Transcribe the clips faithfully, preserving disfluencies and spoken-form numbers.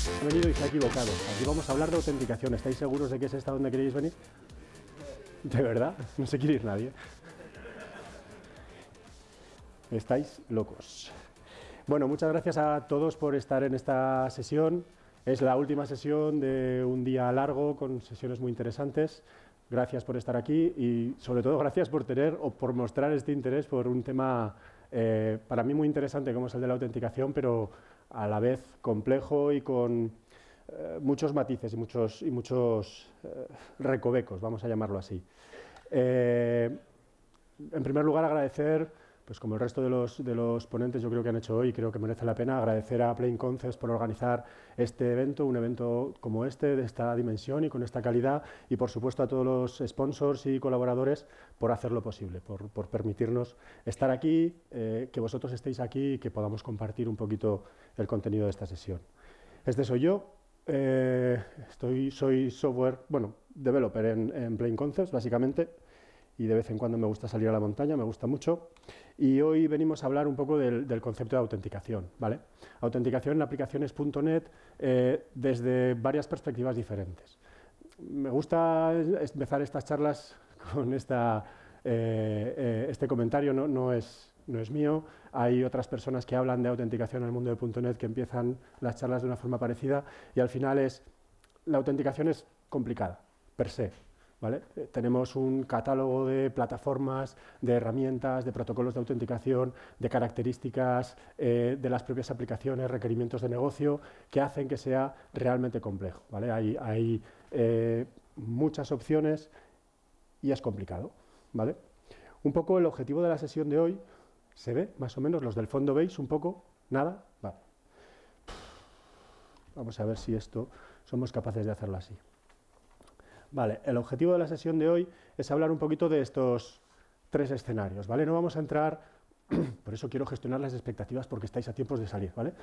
He venido y se ha equivocado. Aquí vamos a hablar de autenticación. ¿Estáis seguros de que es esta donde queréis venir? ¿De verdad? No se quiere ir nadie. Estáis locos. Bueno, muchas gracias a todos por estar en esta sesión. Es la última sesión de un día largo con sesiones muy interesantes. Gracias por estar aquí y sobre todo gracias por tener o por mostrar este interés por un tema eh, para mí muy interesante como es el de la autenticación, pero a la vez complejo y con eh, muchos matices y muchos, y muchos eh, recovecos, vamos a llamarlo así. Eh, en primer lugar, agradecer, pues como el resto de los, de los ponentes yo creo que han hecho hoy, creo que merece la pena agradecer a Plain Concepts por organizar este evento, un evento como este, de esta dimensión y con esta calidad, y por supuesto a todos los sponsors y colaboradores por hacerlo posible, por, por permitirnos estar aquí, eh, que vosotros estéis aquí y que podamos compartir un poquito el contenido de esta sesión. Este soy yo, eh, estoy, soy software, bueno, developer en, en Plain Concepts básicamente, y de vez en cuando me gusta salir a la montaña, me gusta mucho, y hoy venimos a hablar un poco del, del concepto de autenticación, ¿vale? Autenticación en aplicaciones punto net eh, desde varias perspectivas diferentes. Me gusta empezar estas charlas con esta, eh, eh, este comentario, no, no, es, no es mío, hay otras personas que hablan de autenticación en el mundo de punto net que empiezan las charlas de una forma parecida, y al final es, la autenticación es complicada, per se. ¿Vale? Eh, tenemos un catálogo de plataformas, de herramientas, de protocolos de autenticación, de características eh, de las propias aplicaciones, requerimientos de negocio, que hacen que sea realmente complejo, ¿vale? Hay, hay eh, muchas opciones y es complicado, ¿vale? Un poco el objetivo de la sesión de hoy, ¿se ve? Más o menos, los del fondo veis un poco, ¿nada? Vale. Vamos a ver si esto somos capaces de hacerlo así. Vale, el objetivo de la sesión de hoy es hablar un poquito de estos tres escenarios, ¿vale? No vamos a entrar, por eso quiero gestionar las expectativas porque estáis a tiempos de salir, ¿vale?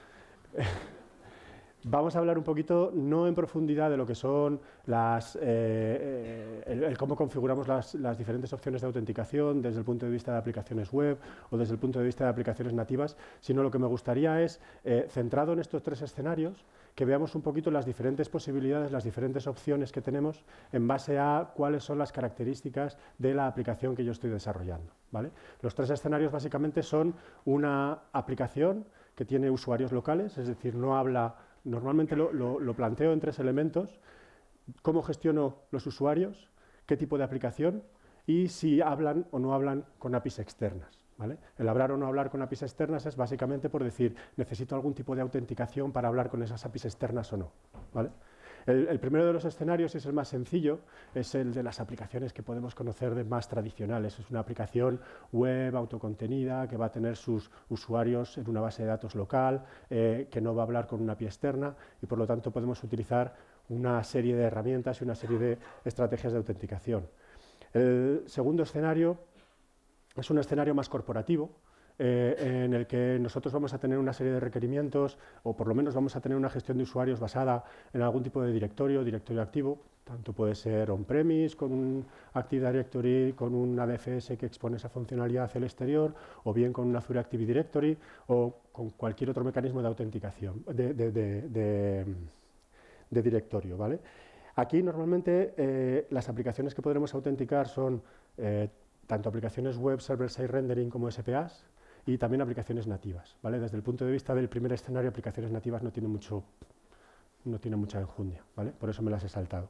Vamos a hablar un poquito, no en profundidad, de lo que son las, eh, el, el cómo configuramos las, las diferentes opciones de autenticación desde el punto de vista de aplicaciones web o desde el punto de vista de aplicaciones nativas, sino lo que me gustaría es, eh, centrado en estos tres escenarios, que veamos un poquito las diferentes posibilidades, las diferentes opciones que tenemos en base a cuáles son las características de la aplicación que yo estoy desarrollando, ¿vale? Los tres escenarios básicamente son una aplicación que tiene usuarios locales, es decir, no habla, normalmente lo, lo, lo planteo en tres elementos: cómo gestiono los usuarios, qué tipo de aplicación y si hablan o no hablan con A P Is externas, ¿vale? El hablar o no hablar con A P Is externas es básicamente por decir, necesito algún tipo de autenticación para hablar con esas A P Is externas o no, ¿vale? El, el primero de los escenarios es el más sencillo, es el de las aplicaciones que podemos conocer de más tradicionales. Es una aplicación web autocontenida que va a tener sus usuarios en una base de datos local, eh, que no va a hablar con una A P I externa y por lo tanto podemos utilizar una serie de herramientas y una serie de estrategias de autenticación. El segundo escenario es un escenario más corporativo, Eh, en el que nosotros vamos a tener una serie de requerimientos, o por lo menos vamos a tener una gestión de usuarios basada en algún tipo de directorio, directorio activo, tanto puede ser on-premise, con un Active Directory, con un A D F S que expone esa funcionalidad hacia el exterior, o bien con una Azure Active Directory, o con cualquier otro mecanismo de autenticación, de, de, de, de, de directorio, ¿vale? Aquí normalmente eh, las aplicaciones que podremos autenticar son eh, tanto aplicaciones web, server-side rendering como S P As, y también aplicaciones nativas, ¿vale? Desde el punto de vista del primer escenario, aplicaciones nativas no tienen mucho, no tienen mucha enjundia, ¿vale? Por eso me las he saltado.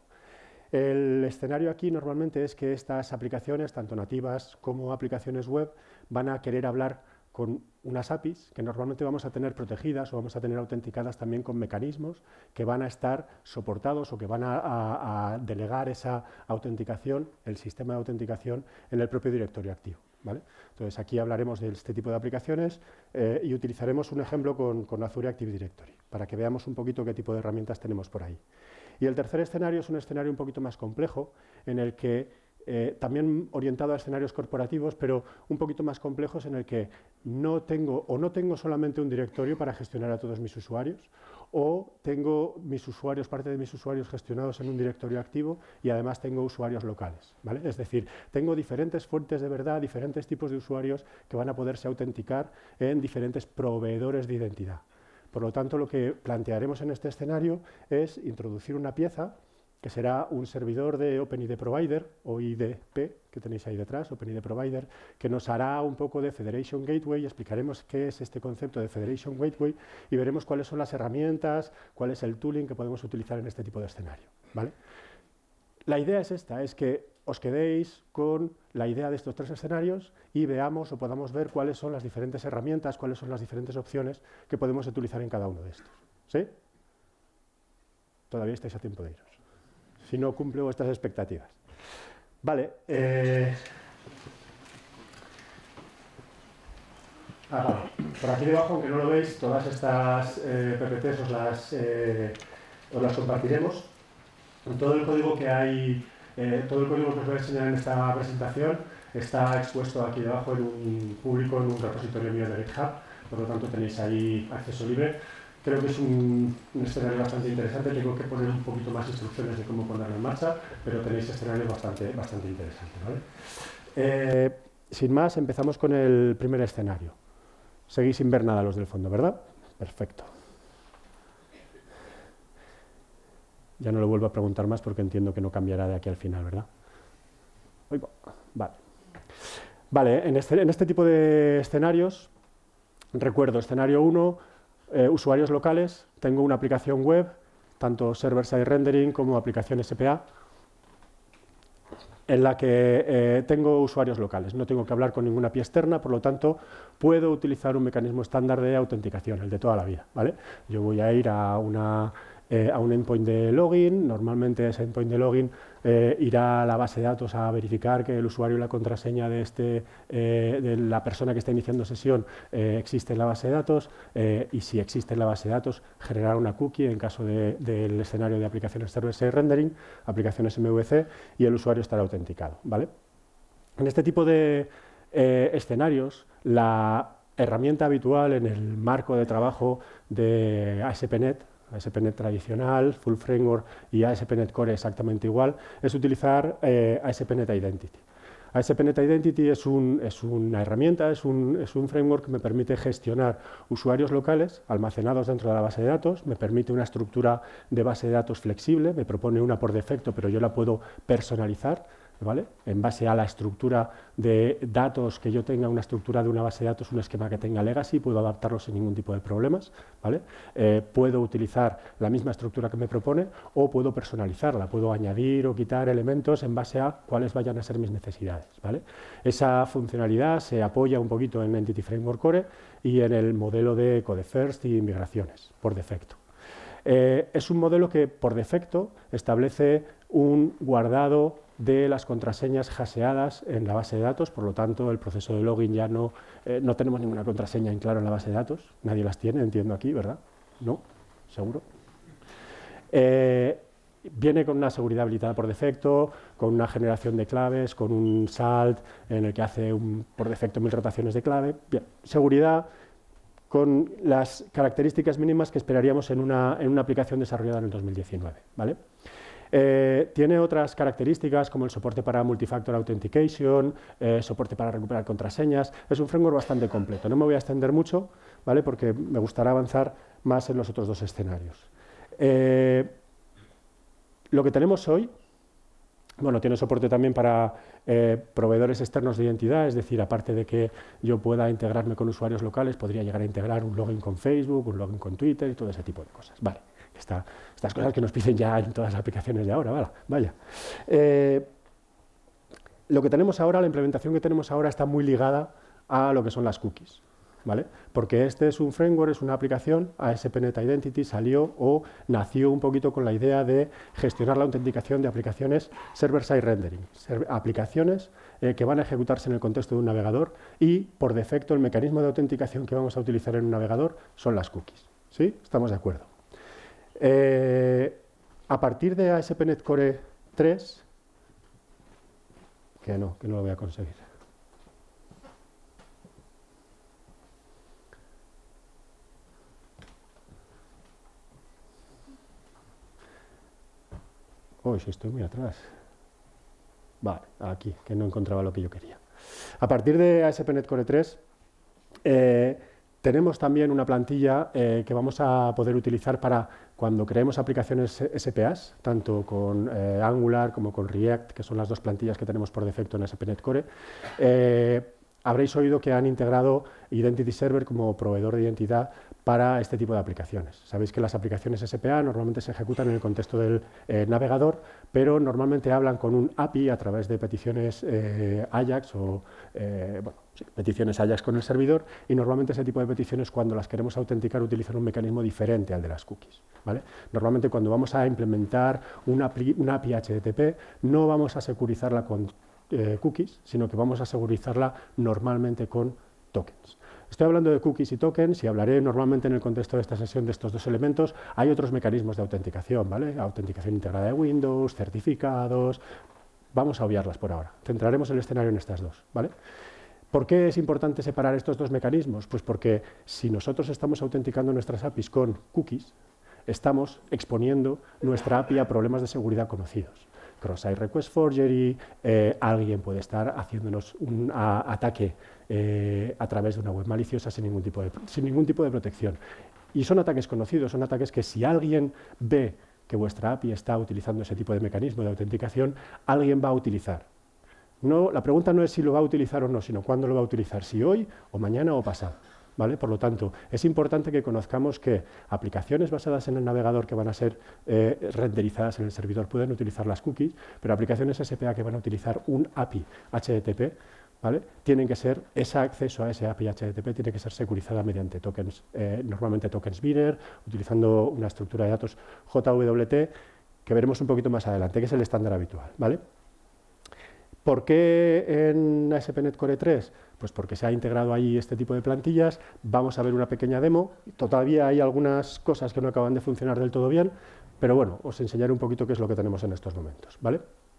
El escenario aquí normalmente es que estas aplicaciones, tanto nativas como aplicaciones web, van a querer hablar con unas A P Is que normalmente vamos a tener protegidas o vamos a tener autenticadas también con mecanismos que van a estar soportados o que van a, a, a delegar esa autenticación, el sistema de autenticación, en el propio directorio activo, ¿vale? Entonces aquí hablaremos de este tipo de aplicaciones eh, y utilizaremos un ejemplo con, con Azure Active Directory para que veamos un poquito qué tipo de herramientas tenemos por ahí. Y el tercer escenario es un escenario un poquito más complejo, en el que Eh, también orientado a escenarios corporativos, pero un poquito más complejos, en el que no tengo o no tengo solamente un directorio para gestionar a todos mis usuarios, o tengo mis usuarios, parte de mis usuarios gestionados en un directorio activo y además tengo usuarios locales, ¿vale? Es decir, tengo diferentes fuentes de verdad, diferentes tipos de usuarios que van a poderse autenticar en diferentes proveedores de identidad. Por lo tanto, lo que plantearemos en este escenario es introducir una pieza que será un servidor de OpenID Provider, o I D P, que tenéis ahí detrás, OpenID Provider, que nos hará un poco de Federation Gateway, explicaremos qué es este concepto de Federation Gateway y veremos cuáles son las herramientas, cuál es el tooling que podemos utilizar en este tipo de escenario, ¿vale? La idea es esta, es que os quedéis con la idea de estos tres escenarios y veamos o podamos ver cuáles son las diferentes herramientas, cuáles son las diferentes opciones que podemos utilizar en cada uno de estos. ¿Sí? Todavía estáis a tiempo de iros. Si no cumple vuestras expectativas. Vale. Eh... Ah, vale. Por aquí debajo, aunque no lo veis, todas estas eh, P P Ts os las, eh, os las compartiremos. Todo el código que hay, eh, todo el código que os voy a enseñar en esta presentación está expuesto aquí debajo en un público, en un repositorio mío de GitHub, por lo tanto tenéis ahí acceso libre. Creo que es un, un escenario bastante interesante, tengo que poner un poquito más instrucciones de cómo ponerlo en marcha, pero tenéis escenarios bastante, bastante interesantes, ¿vale? Eh, sin más, empezamos con el primer escenario. Seguís sin ver nada los del fondo, ¿verdad? Perfecto. Ya no lo vuelvo a preguntar más porque entiendo que no cambiará de aquí al final, ¿verdad? Vale. Vale, en este, en este tipo de escenarios, recuerdo, escenario uno, eh, usuarios locales, tengo una aplicación web, tanto server-side rendering como aplicación S P A, en la que eh, tengo usuarios locales, no tengo que hablar con ninguna A P I externa, por lo tanto, puedo utilizar un mecanismo estándar de autenticación, el de toda la vida, ¿vale? Yo voy a ir a una... Eh, a un endpoint de login, normalmente ese endpoint de login eh, irá a la base de datos a verificar que el usuario y la contraseña de, este, eh, de la persona que está iniciando sesión eh, existe en la base de datos eh, y si existe en la base de datos generar una cookie en caso de, del escenario de aplicaciones server-side rendering, aplicaciones M V C y el usuario estará autenticado, ¿vale? En este tipo de eh, escenarios, la herramienta habitual en el marco de trabajo de A S P punto net, A S P punto net tradicional, Full Framework y A S P punto net Core exactamente igual, es utilizar eh, A S P punto net Identity. A S P punto net Identity es, un, es una herramienta, es un, es un framework que me permite gestionar usuarios locales almacenados dentro de la base de datos, me permite una estructura de base de datos flexible, me propone una por defecto, pero yo la puedo personalizar, ¿vale? En base a la estructura de datos que yo tenga, una estructura de una base de datos, un esquema que tenga legacy, puedo adaptarlo sin ningún tipo de problemas, ¿vale? Eh, puedo utilizar la misma estructura que me propone o puedo personalizarla, puedo añadir o quitar elementos en base a cuáles vayan a ser mis necesidades, ¿vale? Esa funcionalidad se apoya un poquito en Entity Framework Core y en el modelo de Code First y migraciones, por defecto. Eh, es un modelo que, por defecto, establece un guardado de las contraseñas hasheadas en la base de datos, por lo tanto, el proceso de login ya no, eh, no tenemos ninguna contraseña en claro en la base de datos, nadie las tiene, entiendo aquí, ¿verdad? ¿No? ¿Seguro? Eh, viene con una seguridad habilitada por defecto, con una generación de claves, con un salt en el que hace un, por defecto mil rotaciones de clave. Bien, seguridad con las características mínimas que esperaríamos en una, en una aplicación desarrollada en el dos mil diecinueve, ¿vale? Eh, tiene otras características como el soporte para multifactor authentication, eh, soporte para recuperar contraseñas. Es un framework bastante completo. No me voy a extender mucho, ¿vale? Porque me gustaría avanzar más en los otros dos escenarios. Eh, lo que tenemos hoy, bueno, tiene soporte también para eh, proveedores externos de identidad, es decir, aparte de que yo pueda integrarme con usuarios locales, podría llegar a integrar un login con Facebook, un login con Twitter y todo ese tipo de cosas. Vale. Esta, estas cosas que nos piden ya en todas las aplicaciones de ahora, vale, vaya. Eh, lo que tenemos ahora, la implementación que tenemos ahora está muy ligada a lo que son las cookies, ¿vale? Porque este es un framework, es una aplicación, A S P punto net Identity salió o nació un poquito con la idea de gestionar la autenticación de aplicaciones server-side rendering, aplicaciones eh, que van a ejecutarse en el contexto de un navegador y, por defecto, el mecanismo de autenticación que vamos a utilizar en un navegador son las cookies, ¿sí? ¿Estamos de acuerdo? Eh, a partir de A S P punto net Core tres, que no, que no lo voy a conseguir. Uy, si estoy muy atrás. Vale, aquí, que no encontraba lo que yo quería. A partir de A S P punto net Core tres, eh, Tenemos también una plantilla eh, que vamos a poder utilizar para cuando creemos aplicaciones S P As, tanto con eh, Angular como con React, que son las dos plantillas que tenemos por defecto en A S P punto NET Core. Eh, habréis oído que han integrado Identity Server como proveedor de identidad para este tipo de aplicaciones. Sabéis que las aplicaciones S P A normalmente se ejecutan en el contexto del eh, navegador, pero normalmente hablan con un A P I a través de peticiones eh, Ajax o eh, bueno, sí, peticiones Ajax con el servidor, y normalmente ese tipo de peticiones, cuando las queremos autenticar, utilizan un mecanismo diferente al de las cookies, ¿vale? Normalmente cuando vamos a implementar una A P I, una A P I H T T P no vamos a securizarla con eh, cookies, sino que vamos a securizarla normalmente con tokens. Estoy hablando de cookies y tokens y hablaré normalmente en el contexto de esta sesión de estos dos elementos. Hay otros mecanismos de autenticación, ¿vale? Autenticación integrada de Windows, certificados. Vamos a obviarlas por ahora. Centraremos el escenario en estas dos, ¿vale? ¿Por qué es importante separar estos dos mecanismos? Pues porque si nosotros estamos autenticando nuestras A P Is con cookies, estamos exponiendo nuestra A P I a problemas de seguridad conocidos. Cross-site request forgery, eh, alguien puede estar haciéndonos un a, ataque eh, a través de una web maliciosa sin ningún, tipo de, sin ningún tipo de protección. Y son ataques conocidos, son ataques que si alguien ve que vuestra A P I está utilizando ese tipo de mecanismo de autenticación, alguien va a utilizar. No, la pregunta no es si lo va a utilizar o no, sino cuándo lo va a utilizar, si hoy o mañana o pasado. ¿Vale? Por lo tanto, es importante que conozcamos que aplicaciones basadas en el navegador que van a ser eh, renderizadas en el servidor pueden utilizar las cookies, pero aplicaciones S P A que van a utilizar un A P I H T T P, ¿vale? Tienen que ser, ese acceso a ese A P I H T T P tiene que ser securizada mediante tokens, eh, normalmente tokens biner, utilizando una estructura de datos J W T, que veremos un poquito más adelante, que es el estándar habitual, ¿vale? ¿Por qué en A S P punto NET Core tres? Pues porque se ha integrado ahí este tipo de plantillas. Vamos a ver una pequeña demo. Todavía hay algunas cosas que no acaban de funcionar del todo bien, pero bueno, os enseñaré un poquito qué es lo que tenemos en estos momentos, ¿vale?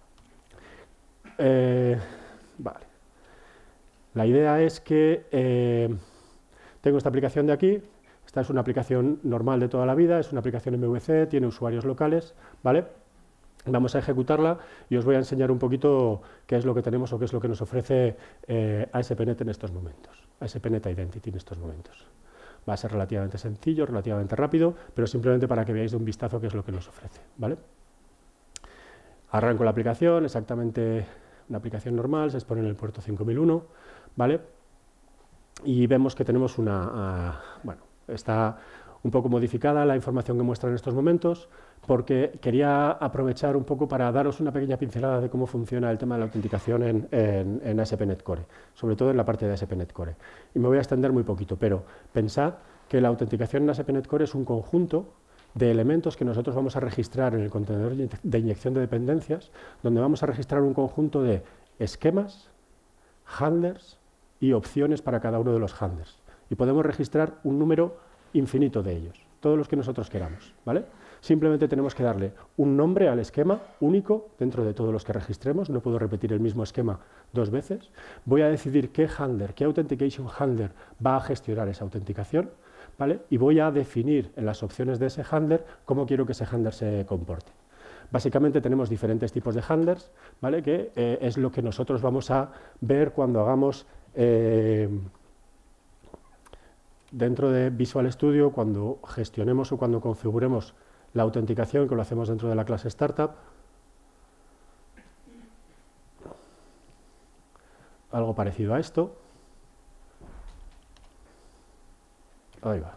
Eh, vale. La idea es que eh, tengo esta aplicación de aquí. Esta es una aplicación normal de toda la vida, es una aplicación M V C, tiene usuarios locales, ¿vale? Vamos a ejecutarla y os voy a enseñar un poquito qué es lo que tenemos o qué es lo que nos ofrece eh, A S P punto NET en estos momentos, A S P punto NET Identity en estos momentos. Va a ser relativamente sencillo, relativamente rápido, pero simplemente para que veáis de un vistazo qué es lo que nos ofrece, ¿vale? Arranco la aplicación, exactamente una aplicación normal, se expone en el puerto cinco mil uno, ¿vale? Y vemos que tenemos una, uh, bueno, está un poco modificada la información que muestra en estos momentos, porque quería aprovechar un poco para daros una pequeña pincelada de cómo funciona el tema de la autenticación en, en, en A S P punto NET Core, sobre todo en la parte de A S P punto NET Core. Y me voy a extender muy poquito, pero pensad que la autenticación en A S P punto NET Core es un conjunto de elementos que nosotros vamos a registrar en el contenedor de inyección de dependencias, donde vamos a registrar un conjunto de esquemas, handlers y opciones para cada uno de los handlers. Y podemos registrar un número infinito de ellos, todos los que nosotros queramos, ¿vale? Simplemente tenemos que darle un nombre al esquema único dentro de todos los que registremos, no puedo repetir el mismo esquema dos veces. Voy a decidir qué handler, qué authentication handler va a gestionar esa autenticación, ¿vale? Y voy a definir en las opciones de ese handler cómo quiero que ese handler se comporte. Básicamente tenemos diferentes tipos de handlers, ¿vale? Que eh, es lo que nosotros vamos a ver cuando hagamos eh, dentro de Visual Studio, cuando gestionemos o cuando configuremos la autenticación, que lo hacemos dentro de la clase Startup. Algo parecido a esto. Ahí va.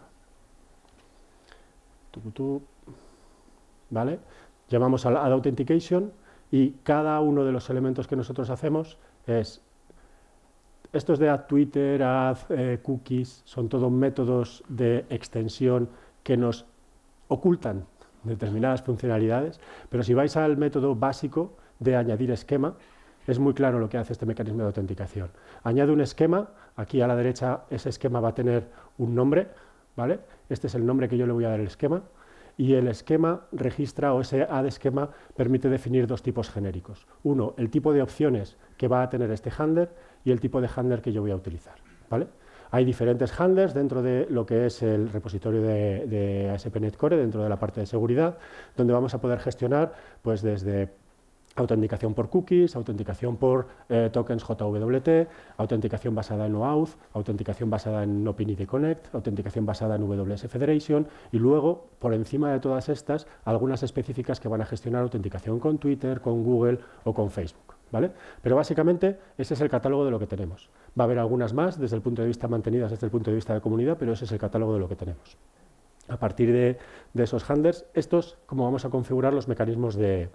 Tucutú. ¿Vale? Llamamos al Add Authentication y cada uno de los elementos que nosotros hacemos es... Estos de Add Twitter, Add eh, Cookies, son todos métodos de extensión que nos ocultan determinadas funcionalidades, pero si vais al método básico de añadir esquema, es muy claro lo que hace este mecanismo de autenticación. Añade un esquema, aquí a la derecha ese esquema va a tener un nombre, ¿vale? Este es el nombre que yo le voy a dar al esquema, y el esquema registra, o ese add esquema permite definir dos tipos genéricos. Uno, el tipo de opciones que va a tener este handler y el tipo de handler que yo voy a utilizar, ¿vale? Hay diferentes handlers dentro de lo que es el repositorio de, de A S P punto NET Core, dentro de la parte de seguridad, donde vamos a poder gestionar pues, desde autenticación por cookies, autenticación por eh, tokens J W T, autenticación basada en OAuth, autenticación basada en OpenID Connect, autenticación basada en W S Federation y luego, por encima de todas estas, algunas específicas que van a gestionar autenticación con Twitter, con Google o con Facebook, ¿vale? Pero básicamente ese es el catálogo de lo que tenemos. Va a haber algunas más desde el punto de vista mantenidas desde el punto de vista de comunidad, pero ese es el catálogo de lo que tenemos. A partir de, de esos handlers, estos, como vamos a configurar los mecanismos de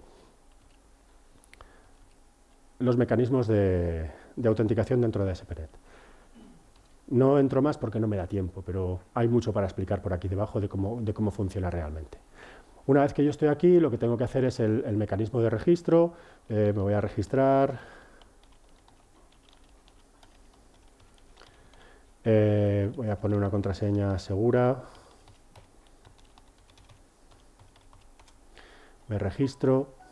los mecanismos de, de autenticación dentro de A S P punto net. No entro más porque no me da tiempo, pero hay mucho para explicar por aquí debajo de cómo, de cómo funciona realmente. Una vez que yo estoy aquí, lo que tengo que hacer es el, el mecanismo de registro. Eh, me voy a registrar. Eh, voy a poner una contraseña segura. Me registro.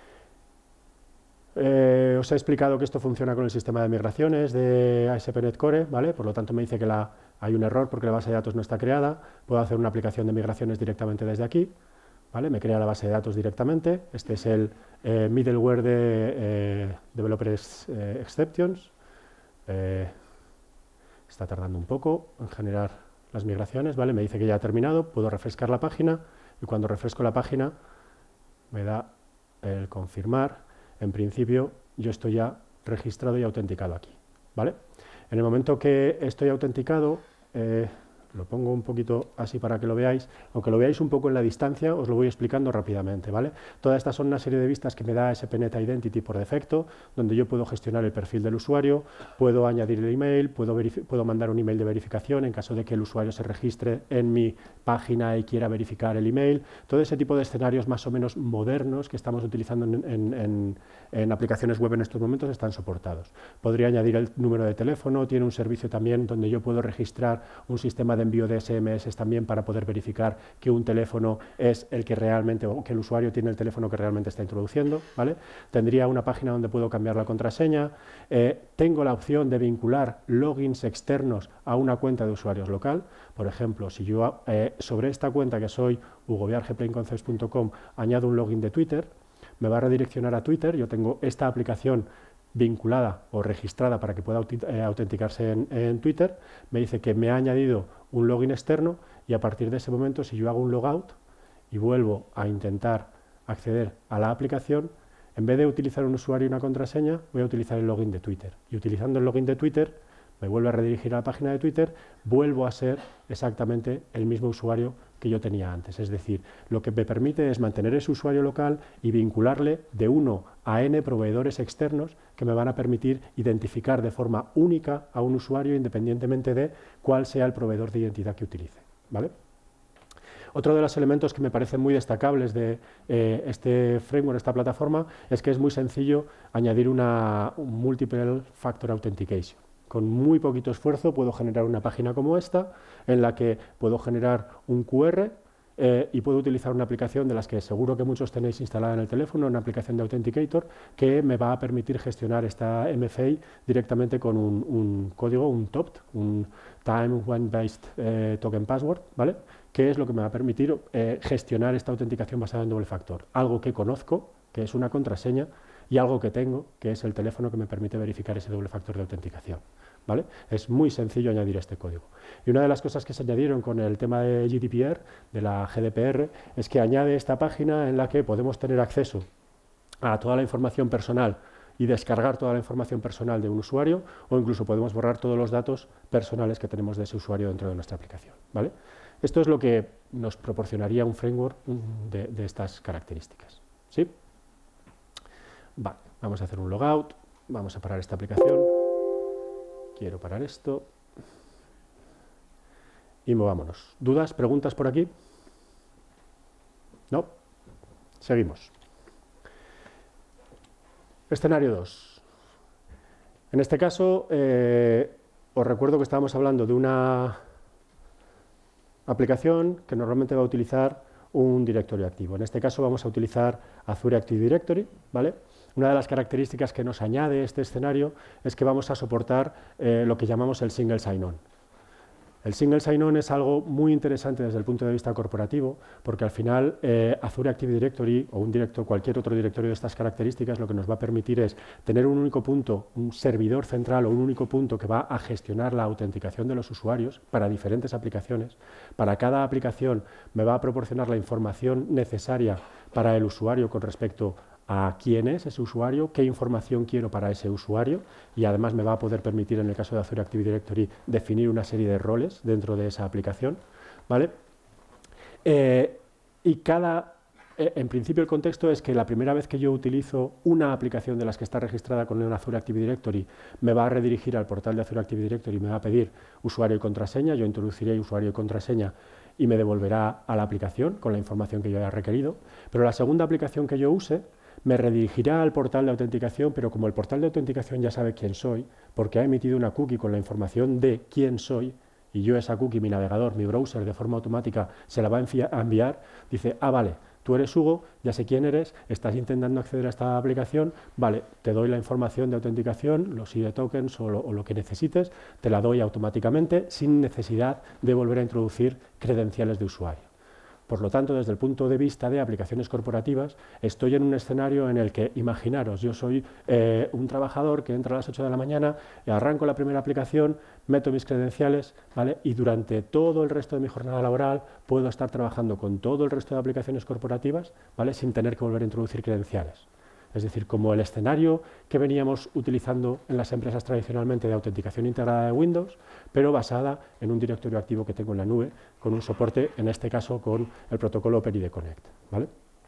Eh, os he explicado que esto funciona con el sistema de migraciones de A S P punto net Core, ¿vale? Por lo tanto me dice que la, hay un error porque la base de datos no está creada. Puedo hacer una aplicación de migraciones directamente desde aquí, ¿vale? Me crea la base de datos directamente. Este es el eh, middleware de eh, Developers eh, Exceptions. Eh, está tardando un poco en generar las migraciones, ¿vale? Me dice que ya ha terminado. Puedo refrescar la página y cuando refresco la página me da el confirmar. En principio, yo estoy ya registrado y autenticado aquí, ¿vale? En el momento que estoy autenticado, eh, lo pongo un poquito así para que lo veáis, aunque lo veáis un poco en la distancia, os lo voy explicando rápidamente, ¿vale? Todas estas son una serie de vistas que me da A S P punto net Identity por defecto, donde yo puedo gestionar el perfil del usuario, puedo añadir el email, puedo, puedo mandar un email de verificación en caso de que el usuario se registre en mi página y quiera verificar el email, todo ese tipo de escenarios más o menos modernos que estamos utilizando en, en, en, en aplicaciones web en estos momentos están soportados. Podría añadir el número de teléfono, tiene un servicio también donde yo puedo registrar un sistema de envío de S M S también para poder verificar que un teléfono es el que realmente, o que el usuario tiene el teléfono que realmente está introduciendo, ¿vale? Tendría una página donde puedo cambiar la contraseña, eh, tengo la opción de vincular logins externos a una cuenta de usuarios local. Por ejemplo, si yo eh, sobre esta cuenta que soy hugo viarge plain concepts punto com añado un login de Twitter, me va a redireccionar a Twitter. Yo tengo esta aplicación vinculada o registrada para que pueda eh, autenticarse en, en Twitter, me dice que me ha añadido un login externo y a partir de ese momento, si yo hago un logout y vuelvo a intentar acceder a la aplicación, en vez de utilizar un usuario y una contraseña, voy a utilizar el login de Twitter. Y utilizando el login de Twitter, me vuelve a redirigir a la página de Twitter, vuelvo a ser exactamente el mismo usuario que yo tenía antes. Es decir, lo que me permite es mantener ese usuario local y vincularle de uno a n proveedores externos que me van a permitir identificar de forma única a un usuario independientemente de cuál sea el proveedor de identidad que utilice, ¿vale? Otro de los elementos que me parecen muy destacables de eh, este framework, esta plataforma, es que es muy sencillo añadir una un multiple factor authentication. Con muy poquito esfuerzo puedo generar una página como esta, en la que puedo generar un Q R eh, y puedo utilizar una aplicación de las que seguro que muchos tenéis instalada en el teléfono, una aplicación de Authenticator, que me va a permitir gestionar esta M F A directamente con un, un código, un T O P T, un Time One Based eh, Token Password, ¿vale? Que es lo que me va a permitir eh, gestionar esta autenticación basada en doble factor. Algo que conozco, que es una contraseña, y algo que tengo, que es el teléfono que me permite verificar ese doble factor de autenticación, ¿vale? Es muy sencillo añadir este código. Y una de las cosas que se añadieron con el tema de G D P R, de la G D P R, es que añade esta página en la que podemos tener acceso a toda la información personal y descargar toda la información personal de un usuario, o incluso podemos borrar todos los datos personales que tenemos de ese usuario dentro de nuestra aplicación, ¿vale? Esto es lo que nos proporcionaría un framework de, de estas características, ¿sí? Vale, vamos a hacer un logout, vamos a parar esta aplicación, quiero parar esto y movámonos. ¿Dudas, preguntas por aquí? ¿No? Seguimos. Escenario dos. En este caso, eh, os recuerdo que estábamos hablando de una aplicación que normalmente va a utilizar un directorio activo. En este caso vamos a utilizar Azure Active Directory, ¿vale? Una de las características que nos añade este escenario es que vamos a soportar eh, lo que llamamos el single sign-on. El single sign-on es algo muy interesante desde el punto de vista corporativo, porque al final eh, Azure Active Directory o un directo, cualquier otro directorio de estas características lo que nos va a permitir es tener un único punto, un servidor central o un único punto que va a gestionar la autenticación de los usuarios para diferentes aplicaciones. Para cada aplicación me va a proporcionar la información necesaria para el usuario con respecto a quién es ese usuario, qué información quiero para ese usuario y además me va a poder permitir, en el caso de Azure Active Directory, definir una serie de roles dentro de esa aplicación, ¿vale? Eh, y cada, eh, en principio el contexto es que la primera vez que yo utilizo una aplicación de las que está registrada con un Azure Active Directory, me va a redirigir al portal de Azure Active Directory y me va a pedir usuario y contraseña, yo introduciré usuario y contraseña y me devolverá a la aplicación con la información que yo haya requerido, pero la segunda aplicación que yo use me redirigirá al portal de autenticación, pero como el portal de autenticación ya sabe quién soy, porque ha emitido una cookie con la información de quién soy, y yo esa cookie, mi navegador, mi browser, de forma automática se la va a enviar, dice, ah, vale, tú eres Hugo, ya sé quién eres, estás intentando acceder a esta aplicación, vale, te doy la información de autenticación, los I D tokens o lo, o lo que necesites, te la doy automáticamente sin necesidad de volver a introducir credenciales de usuario. Por lo tanto, desde el punto de vista de aplicaciones corporativas, estoy en un escenario en el que, imaginaros, yo soy eh, un trabajador que entra a las ocho de la mañana, arranco la primera aplicación, meto mis credenciales, ¿vale? Y durante todo el resto de mi jornada laboral puedo estar trabajando con todo el resto de aplicaciones corporativas, ¿vale? Sin tener que volver a introducir credenciales. Es decir, como el escenario que veníamos utilizando en las empresas tradicionalmente de autenticación integrada de Windows, pero basada en un directorio activo que tengo en la nube, con un soporte, en este caso, con el protocolo OpenID Connect, ¿vale?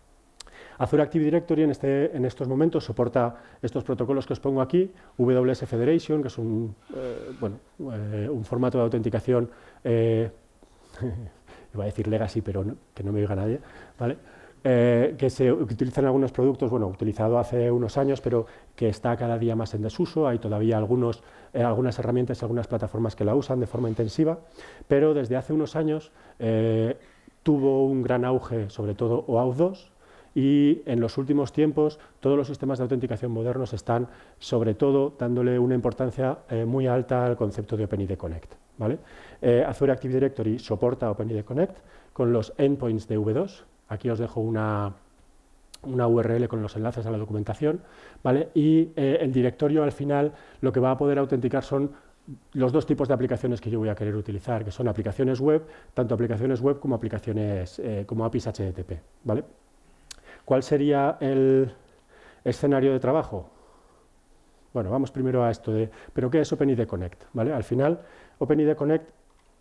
Azure Active Directory en, este, en estos momentos soporta estos protocolos que os pongo aquí, W S Federation, que es un, eh, bueno, eh, un formato de autenticación, eh, iba a decir legacy, pero no, que no me oiga nadie, ¿vale? Eh, que se que utilizan algunos productos, bueno, utilizado hace unos años, pero que está cada día más en desuso. Hay todavía algunos, eh, algunas herramientas y algunas plataformas que la usan de forma intensiva, pero desde hace unos años eh, tuvo un gran auge, sobre todo O Auth dos, y en los últimos tiempos todos los sistemas de autenticación modernos están, sobre todo, dándole una importancia eh, muy alta al concepto de OpenID Connect, ¿vale? Eh, Azure Active Directory soporta OpenID Connect con los endpoints de V dos. Aquí os dejo una, una U R L con los enlaces a la documentación, ¿vale? Y eh, el directorio al final lo que va a poder autenticar son los dos tipos de aplicaciones que yo voy a querer utilizar, que son aplicaciones web, tanto aplicaciones web como aplicaciones eh, como A P Is H T T P, ¿vale? ¿Cuál sería el escenario de trabajo? Bueno, vamos primero a esto de, ¿pero qué es OpenID Connect? ¿Vale? Al final, OpenID Connect...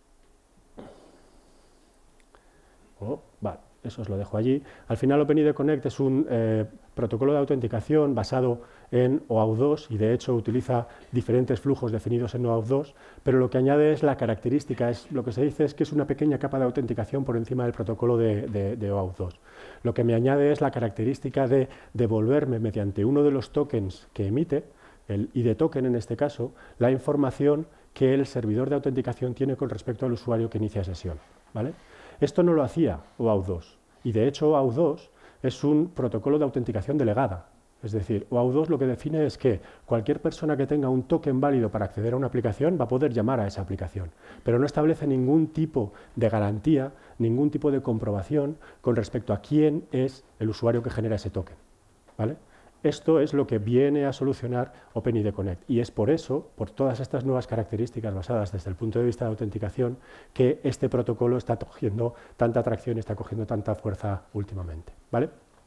Oh, vale. Eso os lo dejo allí. Al final, OpenID Connect es un eh, protocolo de autenticación basado en O Auth dos y, de hecho, utiliza diferentes flujos definidos en O Auth dos, pero lo que añade es la característica, es, lo que se dice es que es una pequeña capa de autenticación por encima del protocolo de, de, de O Auth dos. Lo que me añade es la característica de devolverme mediante uno de los tokens que emite, el I D token en este caso, la información que el servidor de autenticación tiene con respecto al usuario que inicia sesión, ¿vale? Esto no lo hacía O Auth dos, y de hecho O Auth dos es un protocolo de autenticación delegada. Es decir, O Auth dos lo que define es que cualquier persona que tenga un token válido para acceder a una aplicación va a poder llamar a esa aplicación, pero no establece ningún tipo de garantía, ningún tipo de comprobación con respecto a quién es el usuario que genera ese token, ¿vale? Esto es lo que viene a solucionar OpenID Connect, y es por eso, por todas estas nuevas características basadas desde el punto de vista de autenticación, que este protocolo está cogiendo tanta atracción y está cogiendo tanta fuerza últimamente, ¿vale?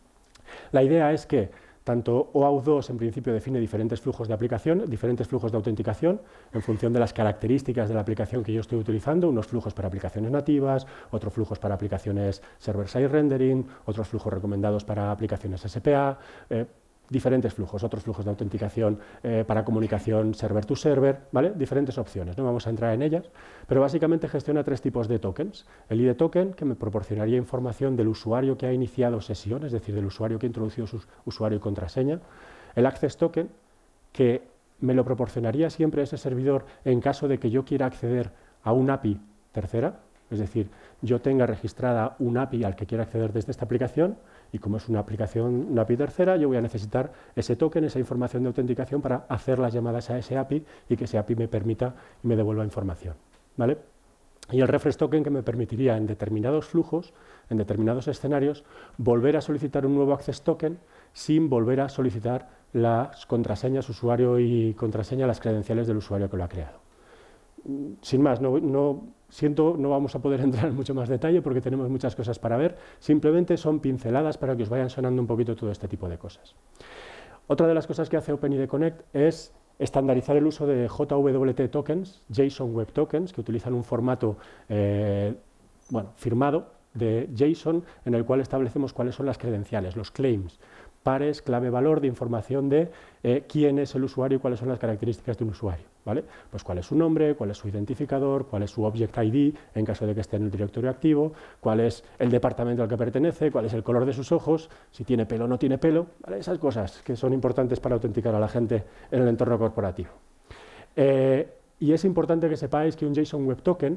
La idea es que tanto O Auth dos en principio define diferentes flujos de aplicación, diferentes flujos de autenticación en función de las características de la aplicación que yo estoy utilizando, unos flujos para aplicaciones nativas, otros flujos para aplicaciones server-side rendering, otros flujos recomendados para aplicaciones S P A, eh, diferentes flujos, otros flujos de autenticación eh, para comunicación server-to-server, ¿vale? Diferentes opciones, no vamos a entrar en ellas, pero básicamente gestiona tres tipos de tokens. El I D token, que me proporcionaría información del usuario que ha iniciado sesión, es decir, del usuario que ha introducido su usuario y contraseña. El access token, que me lo proporcionaría siempre ese servidor en caso de que yo quiera acceder a una A P I tercera, es decir, yo tenga registrada una A P I al que quiera acceder desde esta aplicación, y como es una aplicación, una A P I tercera, yo voy a necesitar ese token, esa información de autenticación para hacer las llamadas a ese A P I y que ese A P I me permita y me devuelva información, ¿vale? y el refresh token que me permitiría en determinados flujos, en determinados escenarios, volver a solicitar un nuevo access token sin volver a solicitar las contraseñas usuario y contraseña, las credenciales del usuario que lo ha creado. Sin más, no, no, siento, no vamos a poder entrar en mucho más detalle porque tenemos muchas cosas para ver, simplemente son pinceladas para que os vayan sonando un poquito todo este tipo de cosas. Otra de las cosas que hace OpenID Connect es estandarizar el uso de J W T tokens, JSON Web Tokens, que utilizan un formato eh, bueno, firmado de JSON en el cual establecemos cuáles son las credenciales, los claims, pares, clave, valor de información de eh, quién es el usuario y cuáles son las características de un usuario, ¿vale? Pues cuál es su nombre, cuál es su identificador, cuál es su Object I D en caso de que esté en el directorio activo, cuál es el departamento al que pertenece, cuál es el color de sus ojos, si tiene pelo o no tiene pelo, ¿vale? Esas cosas que son importantes para autenticar a la gente en el entorno corporativo. Eh, y es importante que sepáis que un JSON Web Token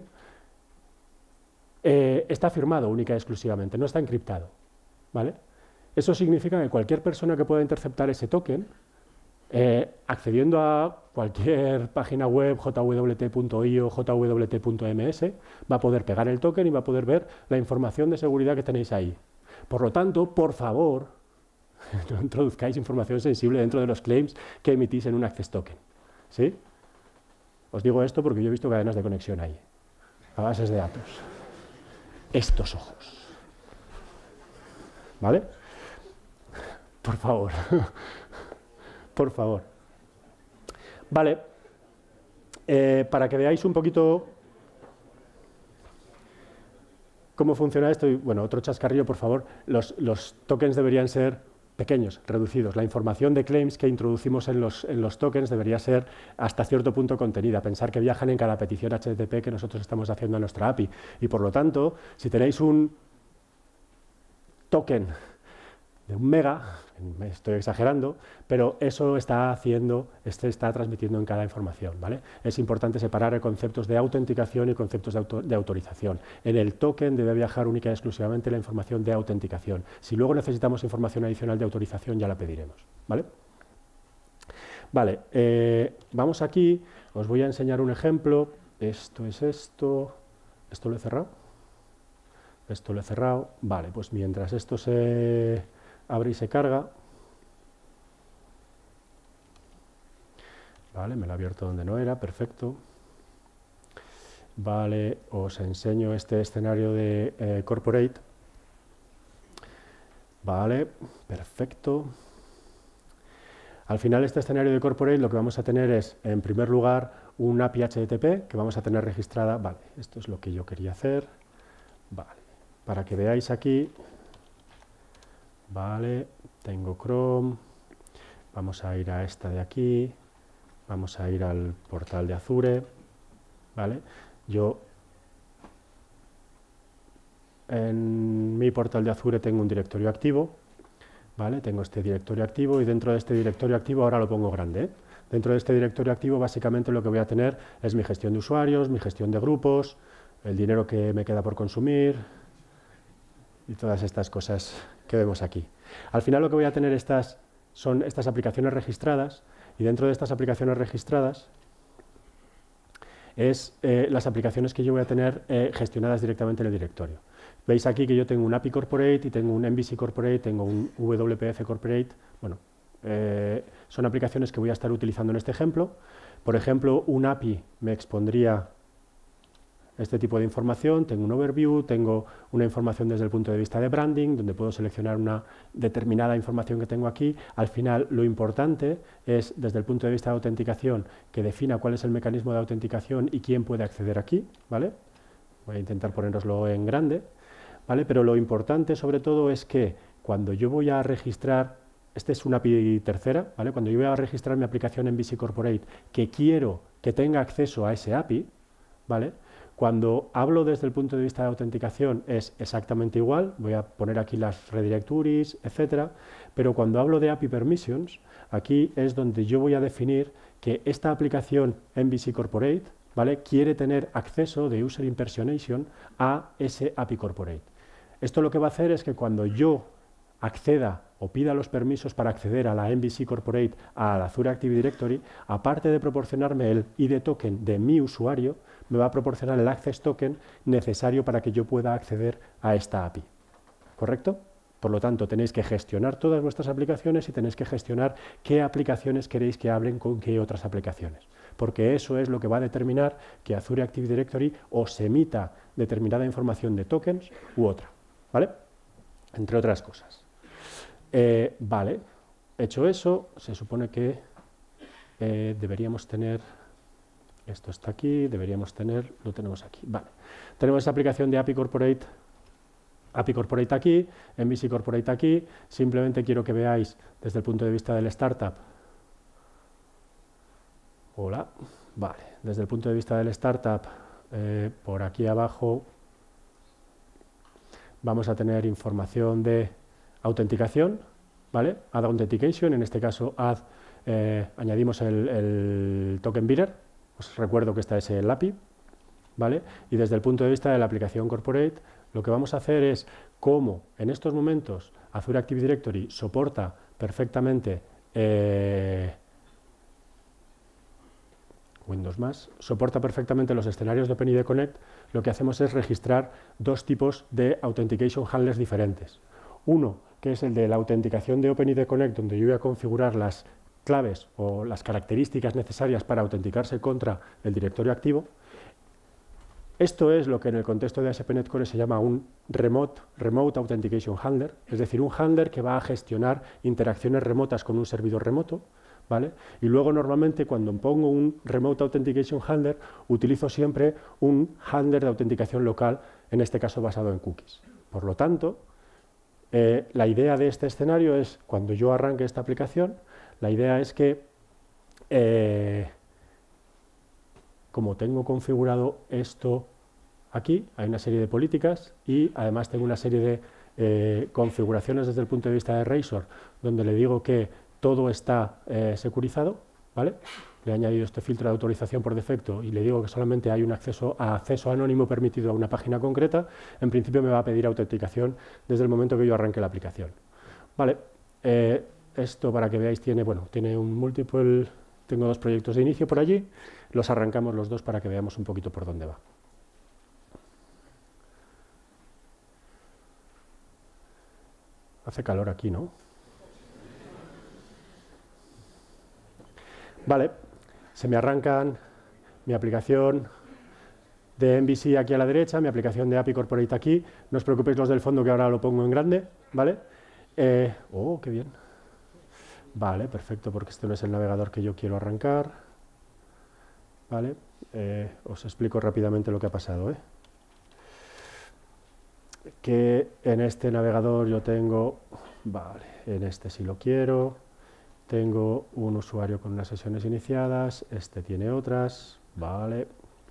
eh, está firmado única y exclusivamente, no está encriptado, ¿vale? Eso significa que cualquier persona que pueda interceptar ese token, eh, accediendo a cualquier página web, J W T punto i o J W T punto M S, va a poder pegar el token y va a poder ver la información de seguridad que tenéis ahí. Por lo tanto, por favor, no introduzcáis información sensible dentro de los claims que emitís en un access token, ¿sí? Os digo esto porque yo he visto cadenas de conexión ahí, a bases de datos. Estos ojos, ¿vale? Por favor, por favor. Vale, eh, para que veáis un poquito cómo funciona esto, y bueno, otro chascarrillo, por favor, los, los tokens deberían ser pequeños, reducidos. La información de claims que introducimos en los, en los tokens debería ser hasta cierto punto contenida, pensar que viajan en cada petición H T T P que nosotros estamos haciendo en nuestra A P I. Y por lo tanto, si tenéis un token de un mega, me estoy exagerando, pero eso está haciendo, este está transmitiendo en cada información, ¿vale? Es importante separar conceptos de autenticación y conceptos de, auto, de autorización. En el token debe viajar única y exclusivamente la información de autenticación. Si luego necesitamos información adicional de autorización, ya la pediremos, ¿vale? Vale, eh, vamos aquí, os voy a enseñar un ejemplo. Esto es esto, ¿esto lo he cerrado? Esto lo he cerrado, vale, pues mientras esto se abre y se carga, vale, me lo he abierto donde no era, perfecto. Vale, os enseño este escenario de eh, Corporate. Vale, perfecto. Al final este escenario de Corporate lo que vamos a tener es, en primer lugar, un A P I H T T P que vamos a tener registrada. Vale, esto es lo que yo quería hacer. Vale, para que veáis aquí. Vale, tengo Chrome, vamos a ir a esta de aquí, vamos a ir al portal de Azure, ¿vale? Yo en mi portal de Azure tengo un directorio activo, ¿vale? Tengo este directorio activo y dentro de este directorio activo, ahora lo pongo grande, ¿eh? Dentro de este directorio activo básicamente lo que voy a tener es mi gestión de usuarios, mi gestión de grupos, el dinero que me queda por consumir y todas estas cosas que vemos aquí. Al final lo que voy a tener estas, son estas aplicaciones registradas y dentro de estas aplicaciones registradas es eh, las aplicaciones que yo voy a tener eh, gestionadas directamente en el directorio. Veis aquí que yo tengo un A P I Corporate y tengo un M V C Corporate, tengo un W P F Corporate. Bueno, eh, son aplicaciones que voy a estar utilizando en este ejemplo. Por ejemplo, un A P I me expondría este tipo de información, tengo un overview, tengo una información desde el punto de vista de branding, donde puedo seleccionar una determinada información que tengo aquí. Al final, lo importante es, desde el punto de vista de autenticación, que defina cuál es el mecanismo de autenticación y quién puede acceder aquí, ¿vale? Voy a intentar poneroslo en grande, ¿vale? Pero lo importante, sobre todo, es que cuando yo voy a registrar, este es una A P I tercera, ¿vale? Cuando yo voy a registrar mi aplicación en M V C Corporate, que quiero que tenga acceso a ese A P I, ¿vale? Cuando hablo desde el punto de vista de autenticación es exactamente igual, voy a poner aquí las redirectories, etcétera, pero cuando hablo de A P I Permissions, aquí es donde yo voy a definir que esta aplicación M V C Corporate, ¿vale?, quiere tener acceso de User Impersonation a ese A P I Corporate. Esto lo que va a hacer es que cuando yo acceda o pida los permisos para acceder a la M V C Corporate, a la Azure Active Directory, aparte de proporcionarme el I D token de mi usuario, me va a proporcionar el access token necesario para que yo pueda acceder a esta A P I. ¿Correcto? Por lo tanto, tenéis que gestionar todas vuestras aplicaciones y tenéis que gestionar qué aplicaciones queréis que hablen con qué otras aplicaciones. Porque eso es lo que va a determinar que Azure Active Directory os emita determinada información de tokens u otra. ¿Vale? Entre otras cosas. Eh, vale, hecho eso, se supone que eh, deberíamos tener, esto está aquí, deberíamos tener, lo tenemos aquí, vale. Tenemos esa aplicación de A P I Corporate, A P I Corporate aquí, M V C Corporate aquí, simplemente quiero que veáis desde el punto de vista del startup. Hola, vale, desde el punto de vista del startup, eh, por aquí abajo vamos a tener información de autenticación, ¿vale? Add Authentication, en este caso add, eh, añadimos el, el token bidder, os recuerdo que esta es el A P I, ¿vale? Y desde el punto de vista de la aplicación corporate, lo que vamos a hacer es cómo en estos momentos Azure Active Directory soporta perfectamente eh, Windows más, soporta perfectamente los escenarios de OpenID Connect, lo que hacemos es registrar dos tipos de Authentication Handlers diferentes. Uno, que es el de la autenticación de OpenID Connect, donde yo voy a configurar las claves o las características necesarias para autenticarse contra el directorio activo. Esto es lo que en el contexto de A S P punto NET Core se llama un remote, remote Authentication Handler, es decir, un handler que va a gestionar interacciones remotas con un servidor remoto, ¿vale? Y luego normalmente cuando pongo un Remote Authentication Handler utilizo siempre un handler de autenticación local, en este caso basado en cookies. Por lo tanto, eh, la idea de este escenario es, cuando yo arranque esta aplicación, la idea es que eh, como tengo configurado esto aquí, hay una serie de políticas y además tengo una serie de eh, configuraciones desde el punto de vista de Razor, donde le digo que todo está eh, securizado, ¿vale? Le he añadido este filtro de autorización por defecto y le digo que solamente hay un acceso a acceso anónimo permitido a una página concreta. En principio me va a pedir autenticación desde el momento que yo arranque la aplicación. Vale, eh, esto para que veáis tiene, bueno, tiene un multiple, tengo dos proyectos de inicio por allí, los arrancamos los dos para que veamos un poquito por dónde va. Hace calor aquí, ¿no? Vale, se me arrancan mi aplicación de M V C aquí a la derecha, mi aplicación de A P I Corporate aquí. No os preocupéis los del fondo que ahora lo pongo en grande, ¿vale? Eh, oh, qué bien. Vale, perfecto, porque este no es el navegador que yo quiero arrancar. Vale, eh, os explico rápidamente lo que ha pasado, ¿eh? Que en este navegador yo tengo, vale, en este sí lo quiero. Tengo un usuario con unas sesiones iniciadas, este tiene otras, vale,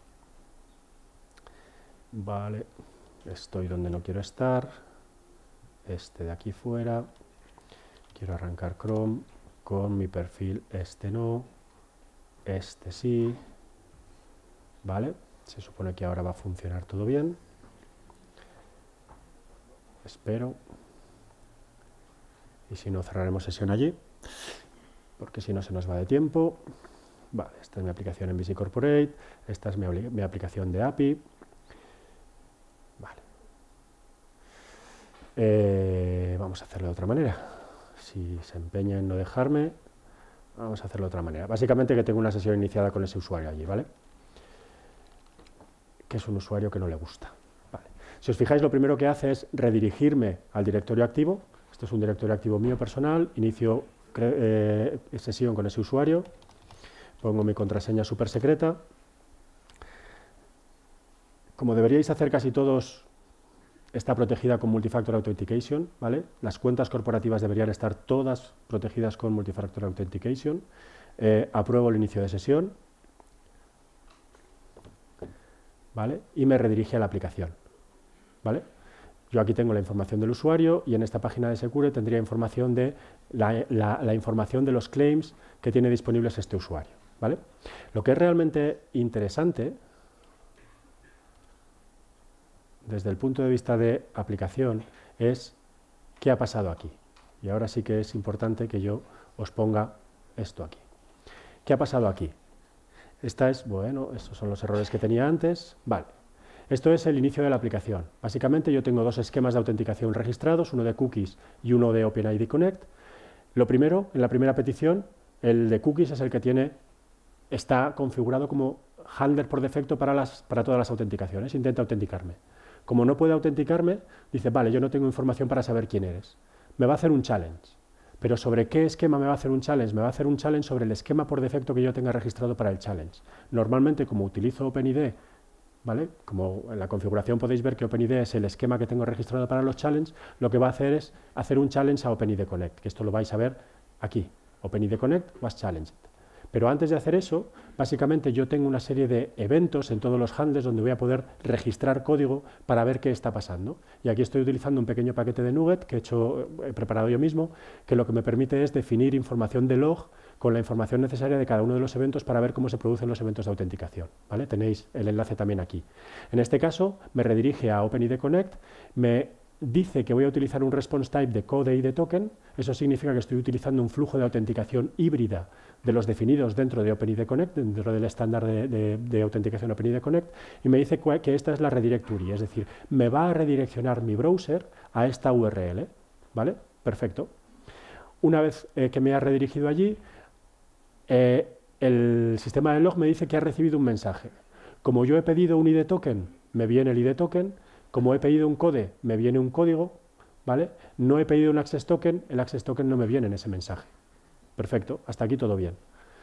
vale, estoy donde no quiero estar, este de aquí fuera, quiero arrancar Chrome con mi perfil, este no, este sí, vale, se supone que ahora va a funcionar todo bien, espero, y si no cerraremos sesión allí, porque si no se nos va de tiempo. Vale, esta es mi aplicación en M V C Corporate, esta es mi, mi aplicación de A P I. Vale. Eh, vamos a hacerlo de otra manera. Si se empeña en no dejarme, vamos a hacerlo de otra manera. Básicamente que tengo una sesión iniciada con ese usuario allí, ¿vale? Que es un usuario que no le gusta. Vale. Si os fijáis, lo primero que hace es redirigirme al directorio activo. Esto es un directorio activo mío personal, inicio Eh, sesión con ese usuario, pongo mi contraseña súper secreta. Como deberíais hacer casi todos, está protegida con Multifactor Authentication, ¿vale? Las cuentas corporativas deberían estar todas protegidas con Multifactor Authentication. Eh, apruebo el inicio de sesión, ¿vale? Y me redirige a la aplicación, ¿vale? Yo aquí tengo la información del usuario y en esta página de Secure tendría información de la, la, la información de los claims que tiene disponibles este usuario, ¿vale? Lo que es realmente interesante desde el punto de vista de aplicación es qué ha pasado aquí. Y ahora sí que es importante que yo os ponga esto aquí. ¿Qué ha pasado aquí? Esta es, bueno, estos son los errores que tenía antes. Vale. Esto es el inicio de la aplicación. Básicamente yo tengo dos esquemas de autenticación registrados, uno de cookies y uno de OpenID Connect. Lo primero, en la primera petición, el de cookies es el que tiene, está configurado como handler por defecto para, las, para todas las autenticaciones. Intenta autenticarme. Como no puede autenticarme, dice, vale, yo no tengo información para saber quién eres. Me va a hacer un challenge. Pero ¿sobre qué esquema me va a hacer un challenge? Me va a hacer un challenge sobre el esquema por defecto que yo tenga registrado para el challenge. Normalmente, como utilizo OpenID, ¿vale? Como en la configuración podéis ver que OpenID es el esquema que tengo registrado para los challenges, lo que va a hacer es hacer un challenge a OpenID Connect, que esto lo vais a ver aquí. OpenID Connect was challenged. Pero antes de hacer eso, básicamente yo tengo una serie de eventos en todos los handlers donde voy a poder registrar código para ver qué está pasando. Y aquí estoy utilizando un pequeño paquete de Nugget que he, hecho, he preparado yo mismo, que lo que me permite es definir información de log con la información necesaria de cada uno de los eventos para ver cómo se producen los eventos de autenticación, ¿vale? Tenéis el enlace también aquí. En este caso, me redirige a OpenID Connect, me dice que voy a utilizar un response type de code y de token. Eso significa que estoy utilizando un flujo de autenticación híbrida de los definidos dentro de OpenID Connect, dentro del estándar de, de, de autenticación OpenID Connect, y me dice que esta es la redirectory, es decir, me va a redireccionar mi browser a esta U R L, ¿vale? Perfecto. Una vez eh, que me ha redirigido allí, eh, el sistema de log me dice que ha recibido un mensaje. Como yo he pedido un I D token, me viene el I D token. Como he pedido un code, me viene un código, ¿vale? No he pedido un access token, el access token no me viene en ese mensaje. Perfecto, hasta aquí todo bien.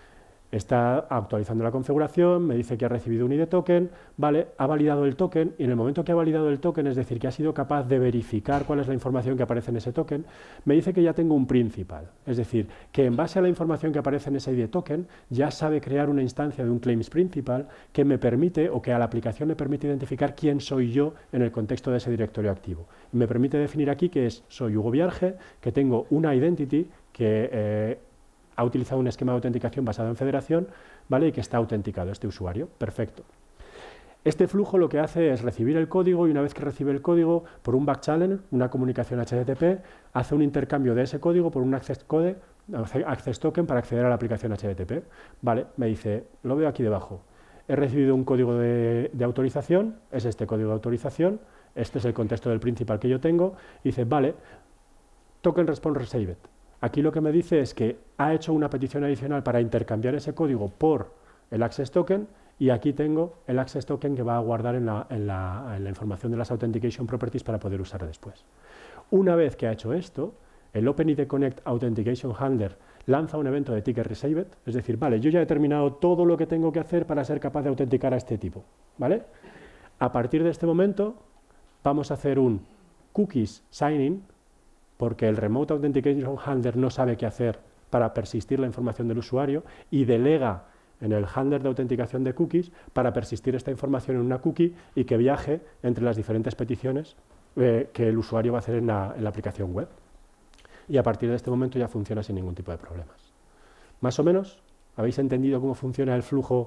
Está actualizando la configuración, me dice que ha recibido un I D token, vale, ha validado el token, y en el momento que ha validado el token, es decir, que ha sido capaz de verificar cuál es la información que aparece en ese token, me dice que ya tengo un principal, es decir, que en base a la información que aparece en ese I D token, ya sabe crear una instancia de un claims principal que me permite, o que a la aplicación le permite identificar quién soy yo en el contexto de ese directorio activo. Y me permite definir aquí que es, soy Hugo Viarge, que tengo una identity que eh, ha utilizado un esquema de autenticación basado en federación, ¿vale? Y que está autenticado este usuario. Perfecto. Este flujo lo que hace es recibir el código, y una vez que recibe el código, por un backchannel, una comunicación H T T P, hace un intercambio de ese código por un access code, access token para acceder a la aplicación H T T P. Vale, me dice, lo veo aquí debajo. He recibido un código de, de autorización, es este código de autorización, este es el contexto del principal que yo tengo, y dice, vale, token response received. Aquí lo que me dice es que ha hecho una petición adicional para intercambiar ese código por el access token, y aquí tengo el access token que va a guardar en la, en la, en la información de las authentication properties para poder usar después. Una vez que ha hecho esto, el OpenID Connect Authentication Handler lanza un evento de ticket received, es decir, vale, yo ya he terminado todo lo que tengo que hacer para ser capaz de autenticar a este tipo, ¿vale? A partir de este momento vamos a hacer un cookies signing, porque el Remote Authentication Handler no sabe qué hacer para persistir la información del usuario, y delega en el handler de autenticación de cookies para persistir esta información en una cookie y que viaje entre las diferentes peticiones eh, que el usuario va a hacer en la, en la aplicación web. Y a partir de este momento ya funciona sin ningún tipo de problemas. Más o menos, ¿habéis entendido cómo funciona el flujo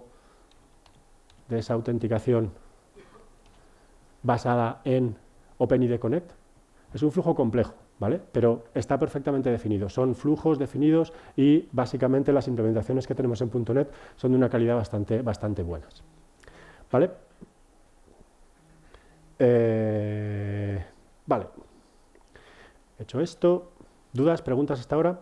de esa autenticación basada en OpenID Connect? Es un flujo complejo, ¿vale? Pero está perfectamente definido. Son flujos definidos y básicamente las implementaciones que tenemos en punto net son de una calidad bastante, bastante buenas, ¿vale? Eh, vale. Hecho esto, ¿dudas, preguntas hasta ahora?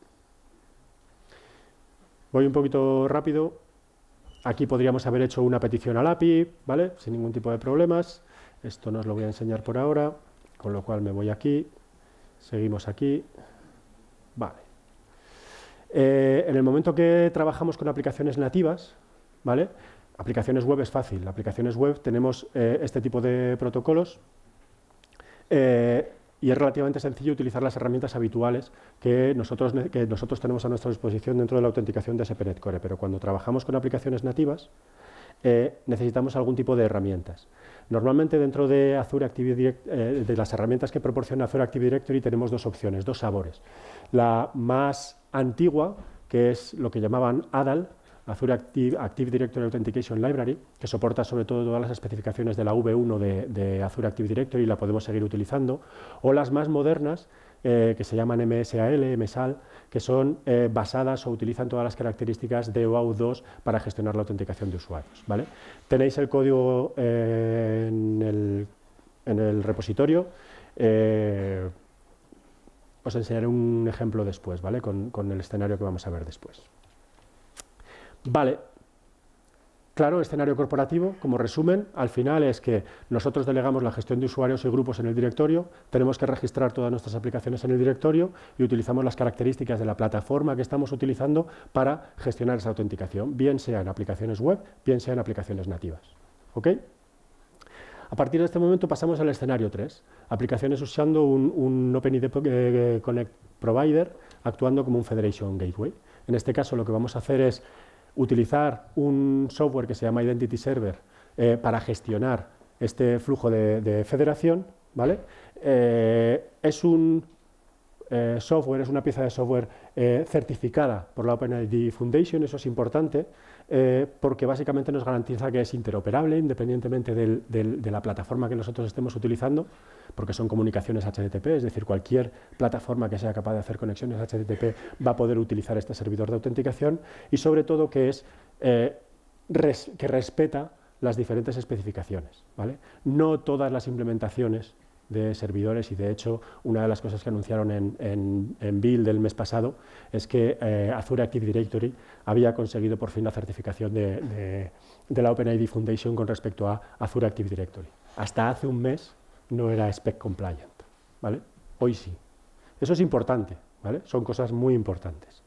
Voy un poquito rápido. Aquí podríamos haber hecho una petición al A P I, ¿vale? Sin ningún tipo de problemas. Esto no os lo voy a enseñar por ahora, con lo cual me voy aquí. Seguimos aquí. Vale. Eh, en el momento que trabajamos con aplicaciones nativas, ¿vale? Aplicaciones web es fácil. Aplicaciones web tenemos eh, este tipo de protocolos eh, y es relativamente sencillo utilizar las herramientas habituales que nosotros, que nosotros tenemos a nuestra disposición dentro de la autenticación de S P Net Core. Pero cuando trabajamos con aplicaciones nativas, eh, necesitamos algún tipo de herramientas. Normalmente dentro de Azure Active Direct, eh, de las herramientas que proporciona Azure Active Directory, tenemos dos opciones, dos sabores. La más antigua, que es lo que llamaban A D A L, Azure Active, Active Directory Authentication Library, que soporta sobre todo todas las especificaciones de la V uno de, de Azure Active Directory y la podemos seguir utilizando, o las más modernas, eh, que se llaman M S A L, M S A L, que son eh, basadas o utilizan todas las características de O auth dos para gestionar la autenticación de usuarios, ¿vale? Tenéis el código eh, en, el, en el repositorio. Eh, os enseñaré un ejemplo después, ¿vale? Con, con el escenario que vamos a ver después. Vale. Claro, escenario corporativo, como resumen, al final es que nosotros delegamos la gestión de usuarios y grupos en el directorio, tenemos que registrar todas nuestras aplicaciones en el directorio y utilizamos las características de la plataforma que estamos utilizando para gestionar esa autenticación, bien sea en aplicaciones web, bien sea en aplicaciones nativas. ¿Ok? A partir de este momento pasamos al escenario tres, aplicaciones usando un, un OpenID Connect Provider actuando como un Federation Gateway. En este caso lo que vamos a hacer es utilizar un software que se llama Identity Server eh, para gestionar este flujo de, de federación, ¿vale? Eh, es un eh, software, es una pieza de software eh, certificada por la OpenID Foundation, eso es importante, eh, porque básicamente nos garantiza que es interoperable independientemente del, del, de la plataforma que nosotros estemos utilizando, porque son comunicaciones H T T P, es decir, cualquier plataforma que sea capaz de hacer conexiones H T T P va a poder utilizar este servidor de autenticación y sobre todo que es eh, res, que respeta las diferentes especificaciones, ¿vale? No todas las implementaciones de servidores y de hecho una de las cosas que anunciaron en, en, en Build del mes pasado es que eh, Azure Active Directory había conseguido por fin la certificación de, de, de la OpenID Foundation con respecto a Azure Active Directory. Hasta hace un mes no era spec compliant, ¿vale? Hoy sí. Eso es importante, ¿vale? Son cosas muy importantes.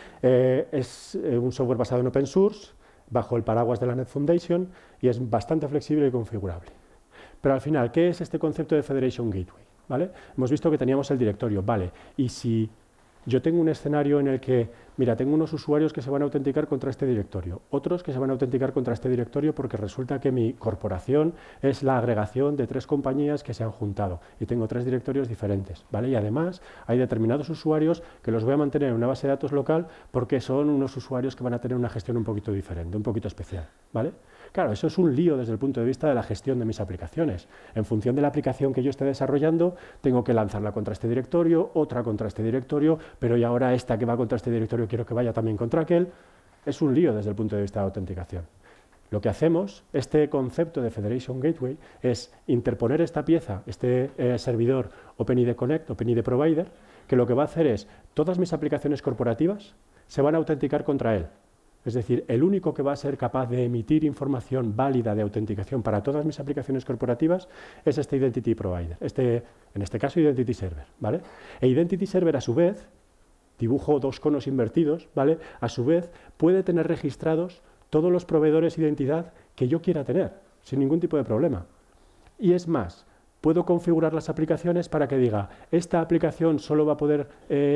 Eh, es eh, un software basado en open source, bajo el paraguas de la Net Foundation y es bastante flexible y configurable. Pero al final, ¿qué es este concepto de Federation Gateway? ¿Vale? Hemos visto que teníamos el directorio, vale, y si yo tengo un escenario en el que, mira, tengo unos usuarios que se van a autenticar contra este directorio, otros que se van a autenticar contra este directorio porque resulta que mi corporación es la agregación de tres compañías que se han juntado y tengo tres directorios diferentes, ¿vale? Y además hay determinados usuarios que los voy a mantener en una base de datos local porque son unos usuarios que van a tener una gestión un poquito diferente, un poquito especial, ¿vale? Claro, eso es un lío desde el punto de vista de la gestión de mis aplicaciones. En función de la aplicación que yo esté desarrollando, tengo que lanzarla contra este directorio, otra contra este directorio, pero y ahora esta que va contra este directorio quiero que vaya también contra aquel. Es un lío desde el punto de vista de autenticación. Lo que hacemos, este concepto de Federation Gateway, es interponer esta pieza, este eh, servidor OpenID Connect, OpenID Provider, que lo que va a hacer es, todas mis aplicaciones corporativas se van a autenticar contra él. Es decir, el único que va a ser capaz de emitir información válida de autenticación para todas mis aplicaciones corporativas es este Identity Provider, este, en este caso Identity Server, ¿vale? E Identity Server, a su vez, dibujo dos conos invertidos, ¿vale? A su vez, puede tener registrados todos los proveedores de identidad que yo quiera tener, sin ningún tipo de problema. Y es más, puedo configurar las aplicaciones para que diga, esta aplicación solo va a poder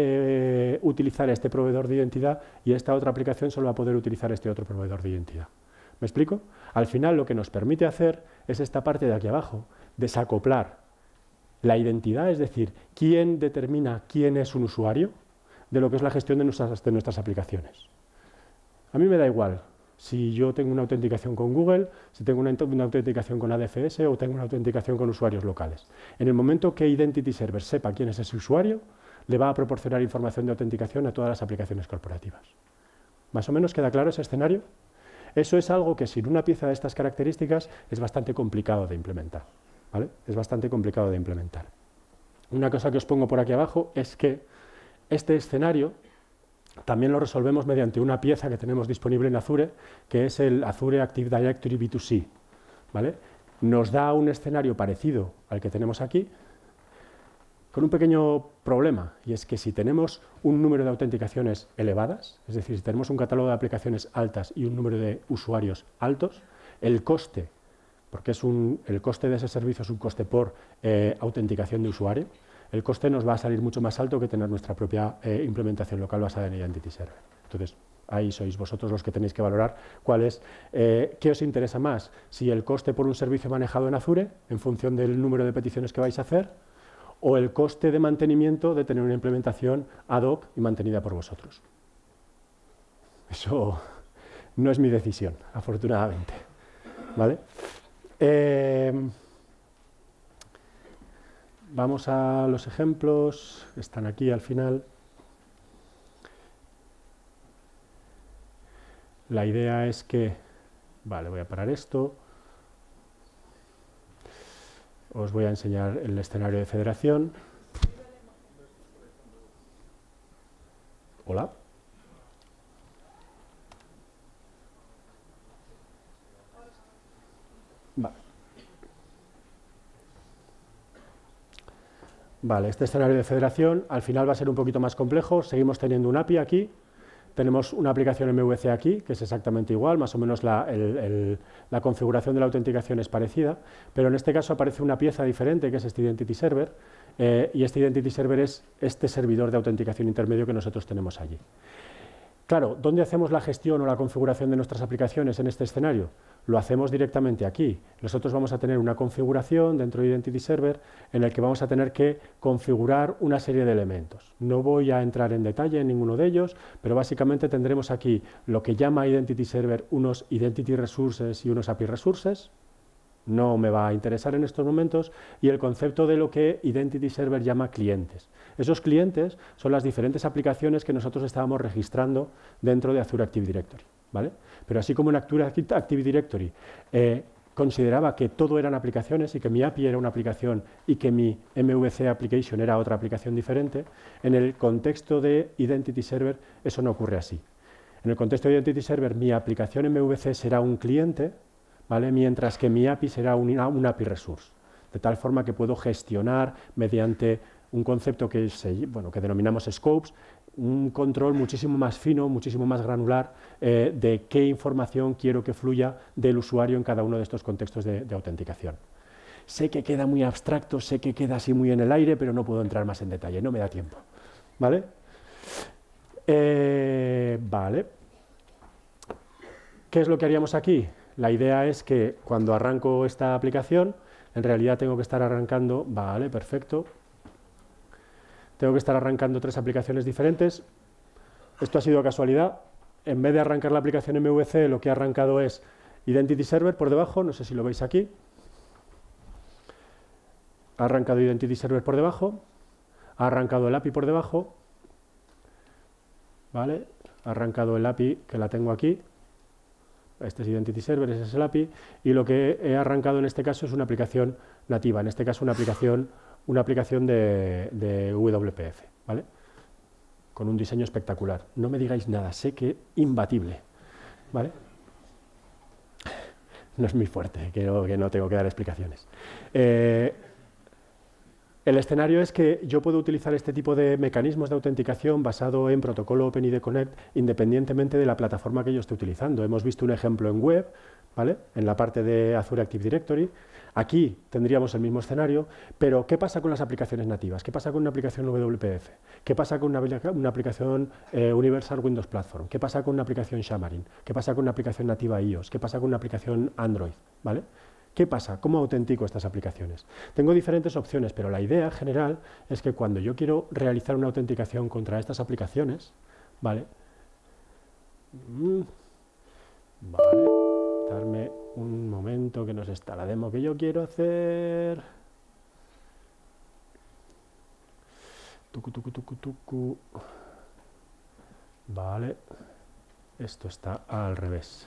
eh, utilizar este proveedor de identidad y esta otra aplicación solo va a poder utilizar este otro proveedor de identidad. ¿Me explico? Al final lo que nos permite hacer es esta parte de aquí abajo, desacoplar la identidad, es decir, quién determina quién es un usuario, de lo que es la gestión de nuestras, de nuestras aplicaciones. A mí me da igual si yo tengo una autenticación con Google, si tengo una, una autenticación con A D F S o tengo una autenticación con usuarios locales. En el momento que Identity Server sepa quién es ese usuario, le va a proporcionar información de autenticación a todas las aplicaciones corporativas. ¿Más o menos queda claro ese escenario? Eso es algo que sin una pieza de estas características es bastante complicado de implementar, ¿vale? Es bastante complicado de implementar. Una cosa que os pongo por aquí abajo es que este escenario también lo resolvemos mediante una pieza que tenemos disponible en Azure, que es el Azure Active Directory B dos C, ¿vale? Nos da un escenario parecido al que tenemos aquí, con un pequeño problema, y es que si tenemos un número de autenticaciones elevadas, es decir, si tenemos un catálogo de aplicaciones altas y un número de usuarios altos, el coste, porque es un, el coste de ese servicio es un coste por eh, autenticación de usuario, el coste nos va a salir mucho más alto que tener nuestra propia eh, implementación local basada en Identity Server. Entonces, ahí sois vosotros los que tenéis que valorar cuál es, eh, qué os interesa más, si el coste por un servicio manejado en Azure, en función del número de peticiones que vais a hacer, o el coste de mantenimiento de tener una implementación ad hoc y mantenida por vosotros. Eso no es mi decisión, afortunadamente, ¿vale? Eh, vamos a los ejemplos, están aquí al final. La idea es que, vale, voy a parar esto. Os voy a enseñar el escenario de federación. Hola. Vale. Vale, este escenario de federación al final va a ser un poquito más complejo. Seguimos teniendo un A P I aquí. Tenemos una aplicación M V C aquí, que es exactamente igual, más o menos la, el, el, la configuración de la autenticación es parecida, pero en este caso aparece una pieza diferente, que es este Identity Server, eh, y este Identity Server es este servidor de autenticación intermedio que nosotros tenemos allí. Claro, ¿dónde hacemos la gestión o la configuración de nuestras aplicaciones en este escenario? Lo hacemos directamente aquí. Nosotros vamos a tener una configuración dentro de Identity Server en el que vamos a tener que configurar una serie de elementos. No voy a entrar en detalle en ninguno de ellos, pero básicamente tendremos aquí lo que llama Identity Server unos Identity Resources y unos A P I Resources. No me va a interesar en estos momentos, y el concepto de lo que Identity Server llama clientes. Esos clientes son las diferentes aplicaciones que nosotros estábamos registrando dentro de Azure Active Directory, ¿vale? Pero así como en Azure Active Directory eh, consideraba que todo eran aplicaciones y que mi A P I era una aplicación y que mi M V C Application era otra aplicación diferente, en el contexto de Identity Server eso no ocurre así. En el contexto de Identity Server mi aplicación M V C será un cliente, ¿vale? Mientras que mi A P I será una, una A P I Resource, de tal forma que puedo gestionar mediante un concepto que, se, bueno, que denominamos scopes, un control muchísimo más fino, muchísimo más granular eh, de qué información quiero que fluya del usuario en cada uno de estos contextos de, de autenticación. Sé que queda muy abstracto, sé que queda así muy en el aire, pero no puedo entrar más en detalle, no me da tiempo. ¿Vale? Eh, vale. ¿Qué es lo que haríamos aquí? La idea es que cuando arranco esta aplicación, en realidad tengo que estar arrancando, vale, perfecto, tengo que estar arrancando tres aplicaciones diferentes. Esto ha sido casualidad. En vez de arrancar la aplicación M V C, lo que ha arrancado es Identity Server por debajo, no sé si lo veis aquí. Ha arrancado Identity Server por debajo, ha arrancado el A P I por debajo, ¿vale? Ha arrancado el A P I, que la tengo aquí. Este es Identity Server, ese es el A P I, y lo que he arrancado en este caso es una aplicación nativa, en este caso una aplicación, una aplicación de, de W P F, ¿vale? Con un diseño espectacular. No me digáis nada, sé que imbatible, ¿vale? No es muy fuerte, que no, que no tengo que dar explicaciones. Eh, El escenario es que yo puedo utilizar este tipo de mecanismos de autenticación basado en protocolo OpenID Connect independientemente de la plataforma que yo esté utilizando. Hemos visto un ejemplo en web, ¿vale? En la parte de Azure Active Directory. Aquí tendríamos el mismo escenario, pero ¿qué pasa con las aplicaciones nativas? ¿Qué pasa con una aplicación W P F? ¿Qué pasa con una, una aplicación eh, Universal Windows Platform? ¿Qué pasa con una aplicación Xamarin? ¿Qué pasa con una aplicación nativa iOS? ¿Qué pasa con una aplicación Android? ¿Vale? ¿Qué pasa? ¿Cómo autentico estas aplicaciones? Tengo diferentes opciones, pero la idea general es que cuando yo quiero realizar una autenticación contra estas aplicaciones, ¿vale? Vale, darme un momento que nos está la demo que yo quiero hacer. Tucu, tucu, tucu, tucu. Vale, esto está al revés.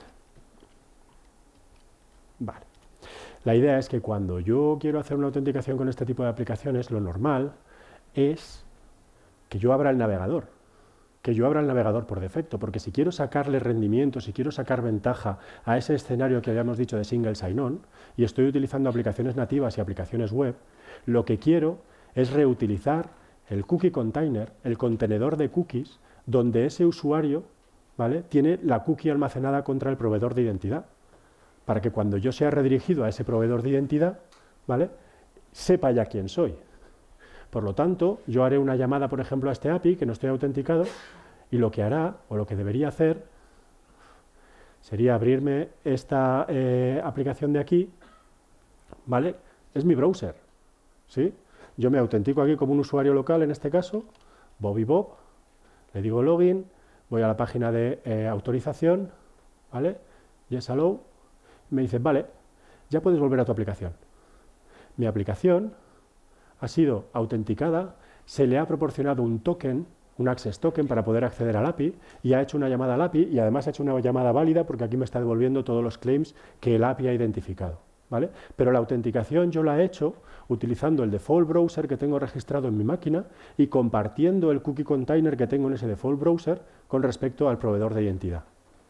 Vale. La idea es que cuando yo quiero hacer una autenticación con este tipo de aplicaciones, lo normal es que yo abra el navegador, que yo abra el navegador por defecto, porque si quiero sacarle rendimiento, si quiero sacar ventaja a ese escenario que habíamos dicho de single sign-on, y estoy utilizando aplicaciones nativas y aplicaciones web, lo que quiero es reutilizar el cookie container, el contenedor de cookies, donde ese usuario, ¿vale?, tiene la cookie almacenada contra el proveedor de identidad, para que cuando yo sea redirigido a ese proveedor de identidad, ¿vale?, sepa ya quién soy. Por lo tanto, yo haré una llamada, por ejemplo, a este A P I, que no estoy autenticado, y lo que hará, o lo que debería hacer, sería abrirme esta eh, aplicación de aquí, ¿vale? Es mi browser, ¿sí? Yo me autentico aquí como un usuario local, en este caso, Bobby Bob, le digo login, voy a la página de eh, autorización, ¿vale? Yes, hello. Me dice, vale, ya puedes volver a tu aplicación. Mi aplicación ha sido autenticada, se le ha proporcionado un token, un access token para poder acceder al A P I, y ha hecho una llamada al A P I y además ha hecho una llamada válida porque aquí me está devolviendo todos los claims que el A P I ha identificado, ¿vale? Pero la autenticación yo la he hecho utilizando el default browser que tengo registrado en mi máquina y compartiendo el cookie container que tengo en ese default browser con respecto al proveedor de identidad.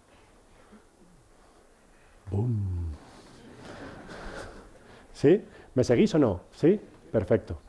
¡Bum! ¿Sí? ¿Me seguís o no? ¿Sí? Perfecto.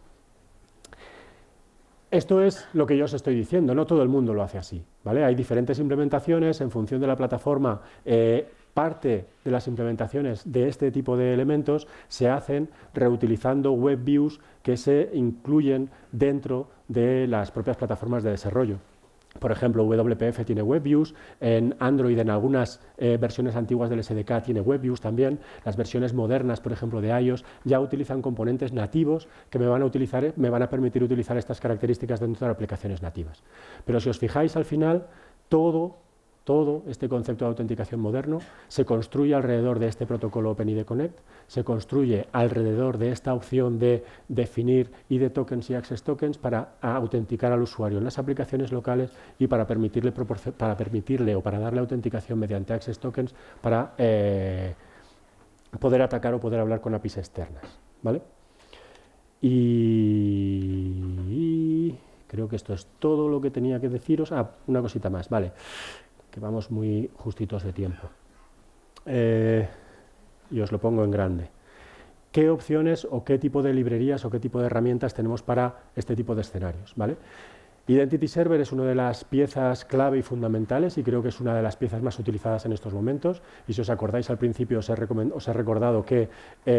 Esto es lo que yo os estoy diciendo, no todo el mundo lo hace así, ¿vale? Hay diferentes implementaciones en función de la plataforma. Eh, parte de las implementaciones de este tipo de elementos se hacen reutilizando web views que se incluyen dentro de las propias plataformas de desarrollo. Por ejemplo, W P F tiene WebViews, en Android en algunas eh, versiones antiguas del S D K tiene WebViews también, las versiones modernas, por ejemplo, de iOS ya utilizan componentes nativos que me van a, utilizar, me van a permitir utilizar estas características dentro de aplicaciones nativas. Pero si os fijáis, al final, todo, todo este concepto de autenticación moderno se construye alrededor de este protocolo OpenID Connect, se construye alrededor de esta opción de definir I D tokens y access tokens para autenticar al usuario en las aplicaciones locales y para permitirle, para permitirle o para darle autenticación mediante access tokens para eh, poder atacar o poder hablar con A P Is externas, ¿vale? Y creo que esto es todo lo que tenía que deciros. Ah, una cosita más, vale, que vamos muy justitos de tiempo. Eh, y os lo pongo en grande. ¿Qué opciones o qué tipo de librerías o qué tipo de herramientas tenemos para este tipo de escenarios, ¿vale? Identity Server es una de las piezas clave y fundamentales y creo que es una de las piezas más utilizadas en estos momentos. Y si os acordáis, al principio os he, os he recordado que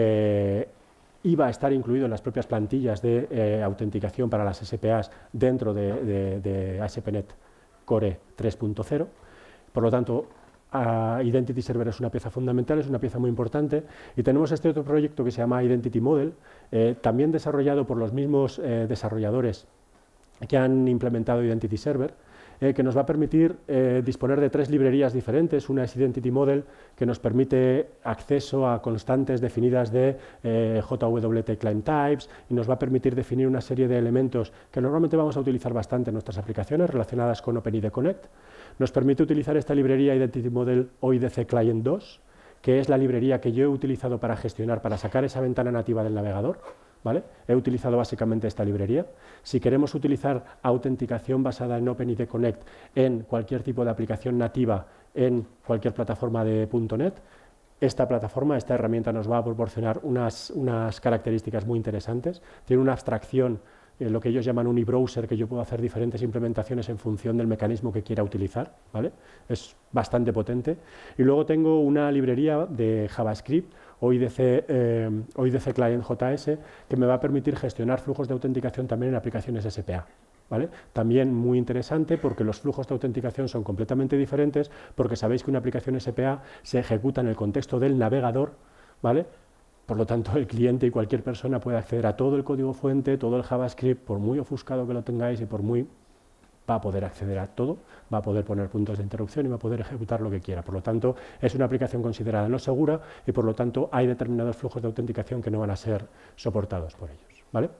eh, iba a estar incluido en las propias plantillas de eh, autenticación para las S P As dentro de, de, de A S P punto net Core tres punto cero. Por lo tanto, uh, Identity Server es una pieza fundamental, es una pieza muy importante. Y tenemos este otro proyecto que se llama Identity Model, eh, también desarrollado por los mismos eh, desarrolladores que han implementado Identity Server, eh, que nos va a permitir eh, disponer de tres librerías diferentes. Una es Identity Model, que nos permite acceso a constantes definidas de eh, J W T Client Types, y nos va a permitir definir una serie de elementos que normalmente vamos a utilizar bastante en nuestras aplicaciones relacionadas con OpenID Connect. Nos permite utilizar esta librería Identity Model O I D C Client dos, que es la librería que yo he utilizado para gestionar, para sacar esa ventana nativa del navegador, ¿vale? He utilizado básicamente esta librería. Si queremos utilizar autenticación basada en OpenID Connect en cualquier tipo de aplicación nativa en cualquier plataforma de punto net, esta plataforma, esta herramienta nos va a proporcionar unas, unas características muy interesantes. Tiene una abstracción, eh, lo que ellos llaman un e-browser, que yo puedo hacer diferentes implementaciones en función del mecanismo que quiera utilizar, ¿vale? Es bastante potente. Y luego tengo una librería de JavaScript, O I D C, eh, O I D C Client J S, que me va a permitir gestionar flujos de autenticación también en aplicaciones S P A. ¿Vale? También muy interesante porque los flujos de autenticación son completamente diferentes, porque sabéis que una aplicación S P A se ejecuta en el contexto del navegador, ¿vale? Por lo tanto, el cliente y cualquier persona puede acceder a todo el código fuente, todo el JavaScript, por muy ofuscado que lo tengáis y por muy... va a poder acceder a todo, va a poder poner puntos de interrupción y va a poder ejecutar lo que quiera. Por lo tanto, es una aplicación considerada no segura y, por lo tanto, hay determinados flujos de autenticación que no van a ser soportados por ellos, ¿vale?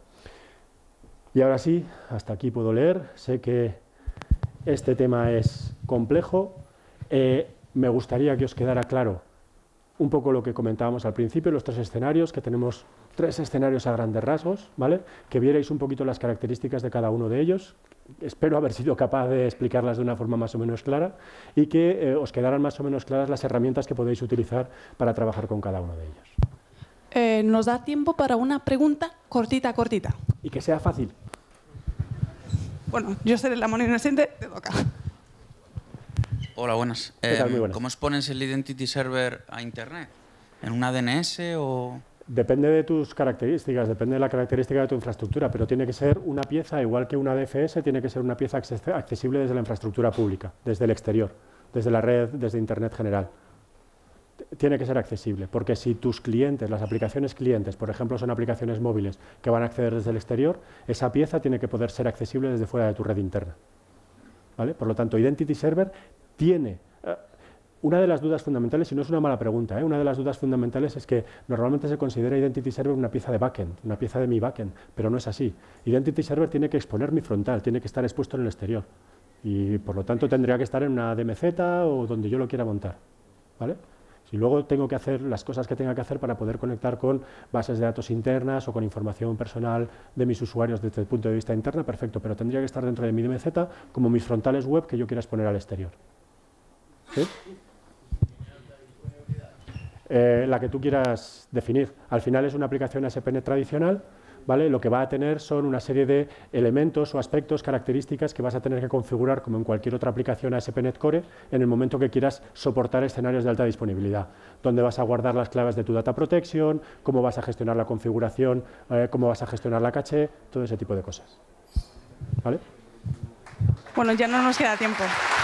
Y ahora sí, hasta aquí puedo leer. Sé que este tema es complejo. Eh, me gustaría que os quedara claro un poco lo que comentábamos al principio, los tres escenarios, que tenemos tres escenarios a grandes rasgos, ¿vale? Que vierais un poquito las características de cada uno de ellos. Espero haber sido capaz de explicarlas de una forma más o menos clara y que eh, os quedaran más o menos claras las herramientas que podéis utilizar para trabajar con cada uno de ellos. Eh, nos da tiempo para una pregunta cortita, cortita. Y que sea fácil. Bueno, yo seré la mano inocente, te toca. Hola, buenas. ¿Qué tal? Eh, Muy buenas. ¿Cómo expones el Identity Server a Internet? ¿En una D N S o...? Depende de tus características, depende de la característica de tu infraestructura, pero tiene que ser una pieza, igual que una D F S, tiene que ser una pieza accesible desde la infraestructura pública, desde el exterior, desde la red, desde Internet general. Tiene que ser accesible, porque si tus clientes, las aplicaciones clientes, por ejemplo, son aplicaciones móviles que van a acceder desde el exterior, esa pieza tiene que poder ser accesible desde fuera de tu red interna, ¿vale? Por lo tanto, Identity Server tiene... una de las dudas fundamentales, y no es una mala pregunta, ¿eh? una de las dudas fundamentales es que normalmente se considera Identity Server una pieza de backend, una pieza de mi backend, pero no es así. Identity Server tiene que exponer mi frontal, tiene que estar expuesto en el exterior. Y por lo tanto tendría que estar en una D M Z o donde yo lo quiera montar, ¿vale? Si luego tengo que hacer las cosas que tenga que hacer para poder conectar con bases de datos internas o con información personal de mis usuarios desde el punto de vista interno, perfecto, pero tendría que estar dentro de mi D M Z como mis frontales web que yo quiera exponer al exterior. ¿Sí? Eh, la que tú quieras definir. Al final es una aplicación A S P punto net tradicional, ¿vale? Lo que va a tener son una serie de elementos o aspectos, características que vas a tener que configurar como en cualquier otra aplicación A S P punto net Core en el momento que quieras soportar escenarios de alta disponibilidad, donde vas a guardar las claves de tu data protection, cómo vas a gestionar la configuración, eh, cómo vas a gestionar la caché, todo ese tipo de cosas. ¿Vale? Bueno, ya no nos queda tiempo.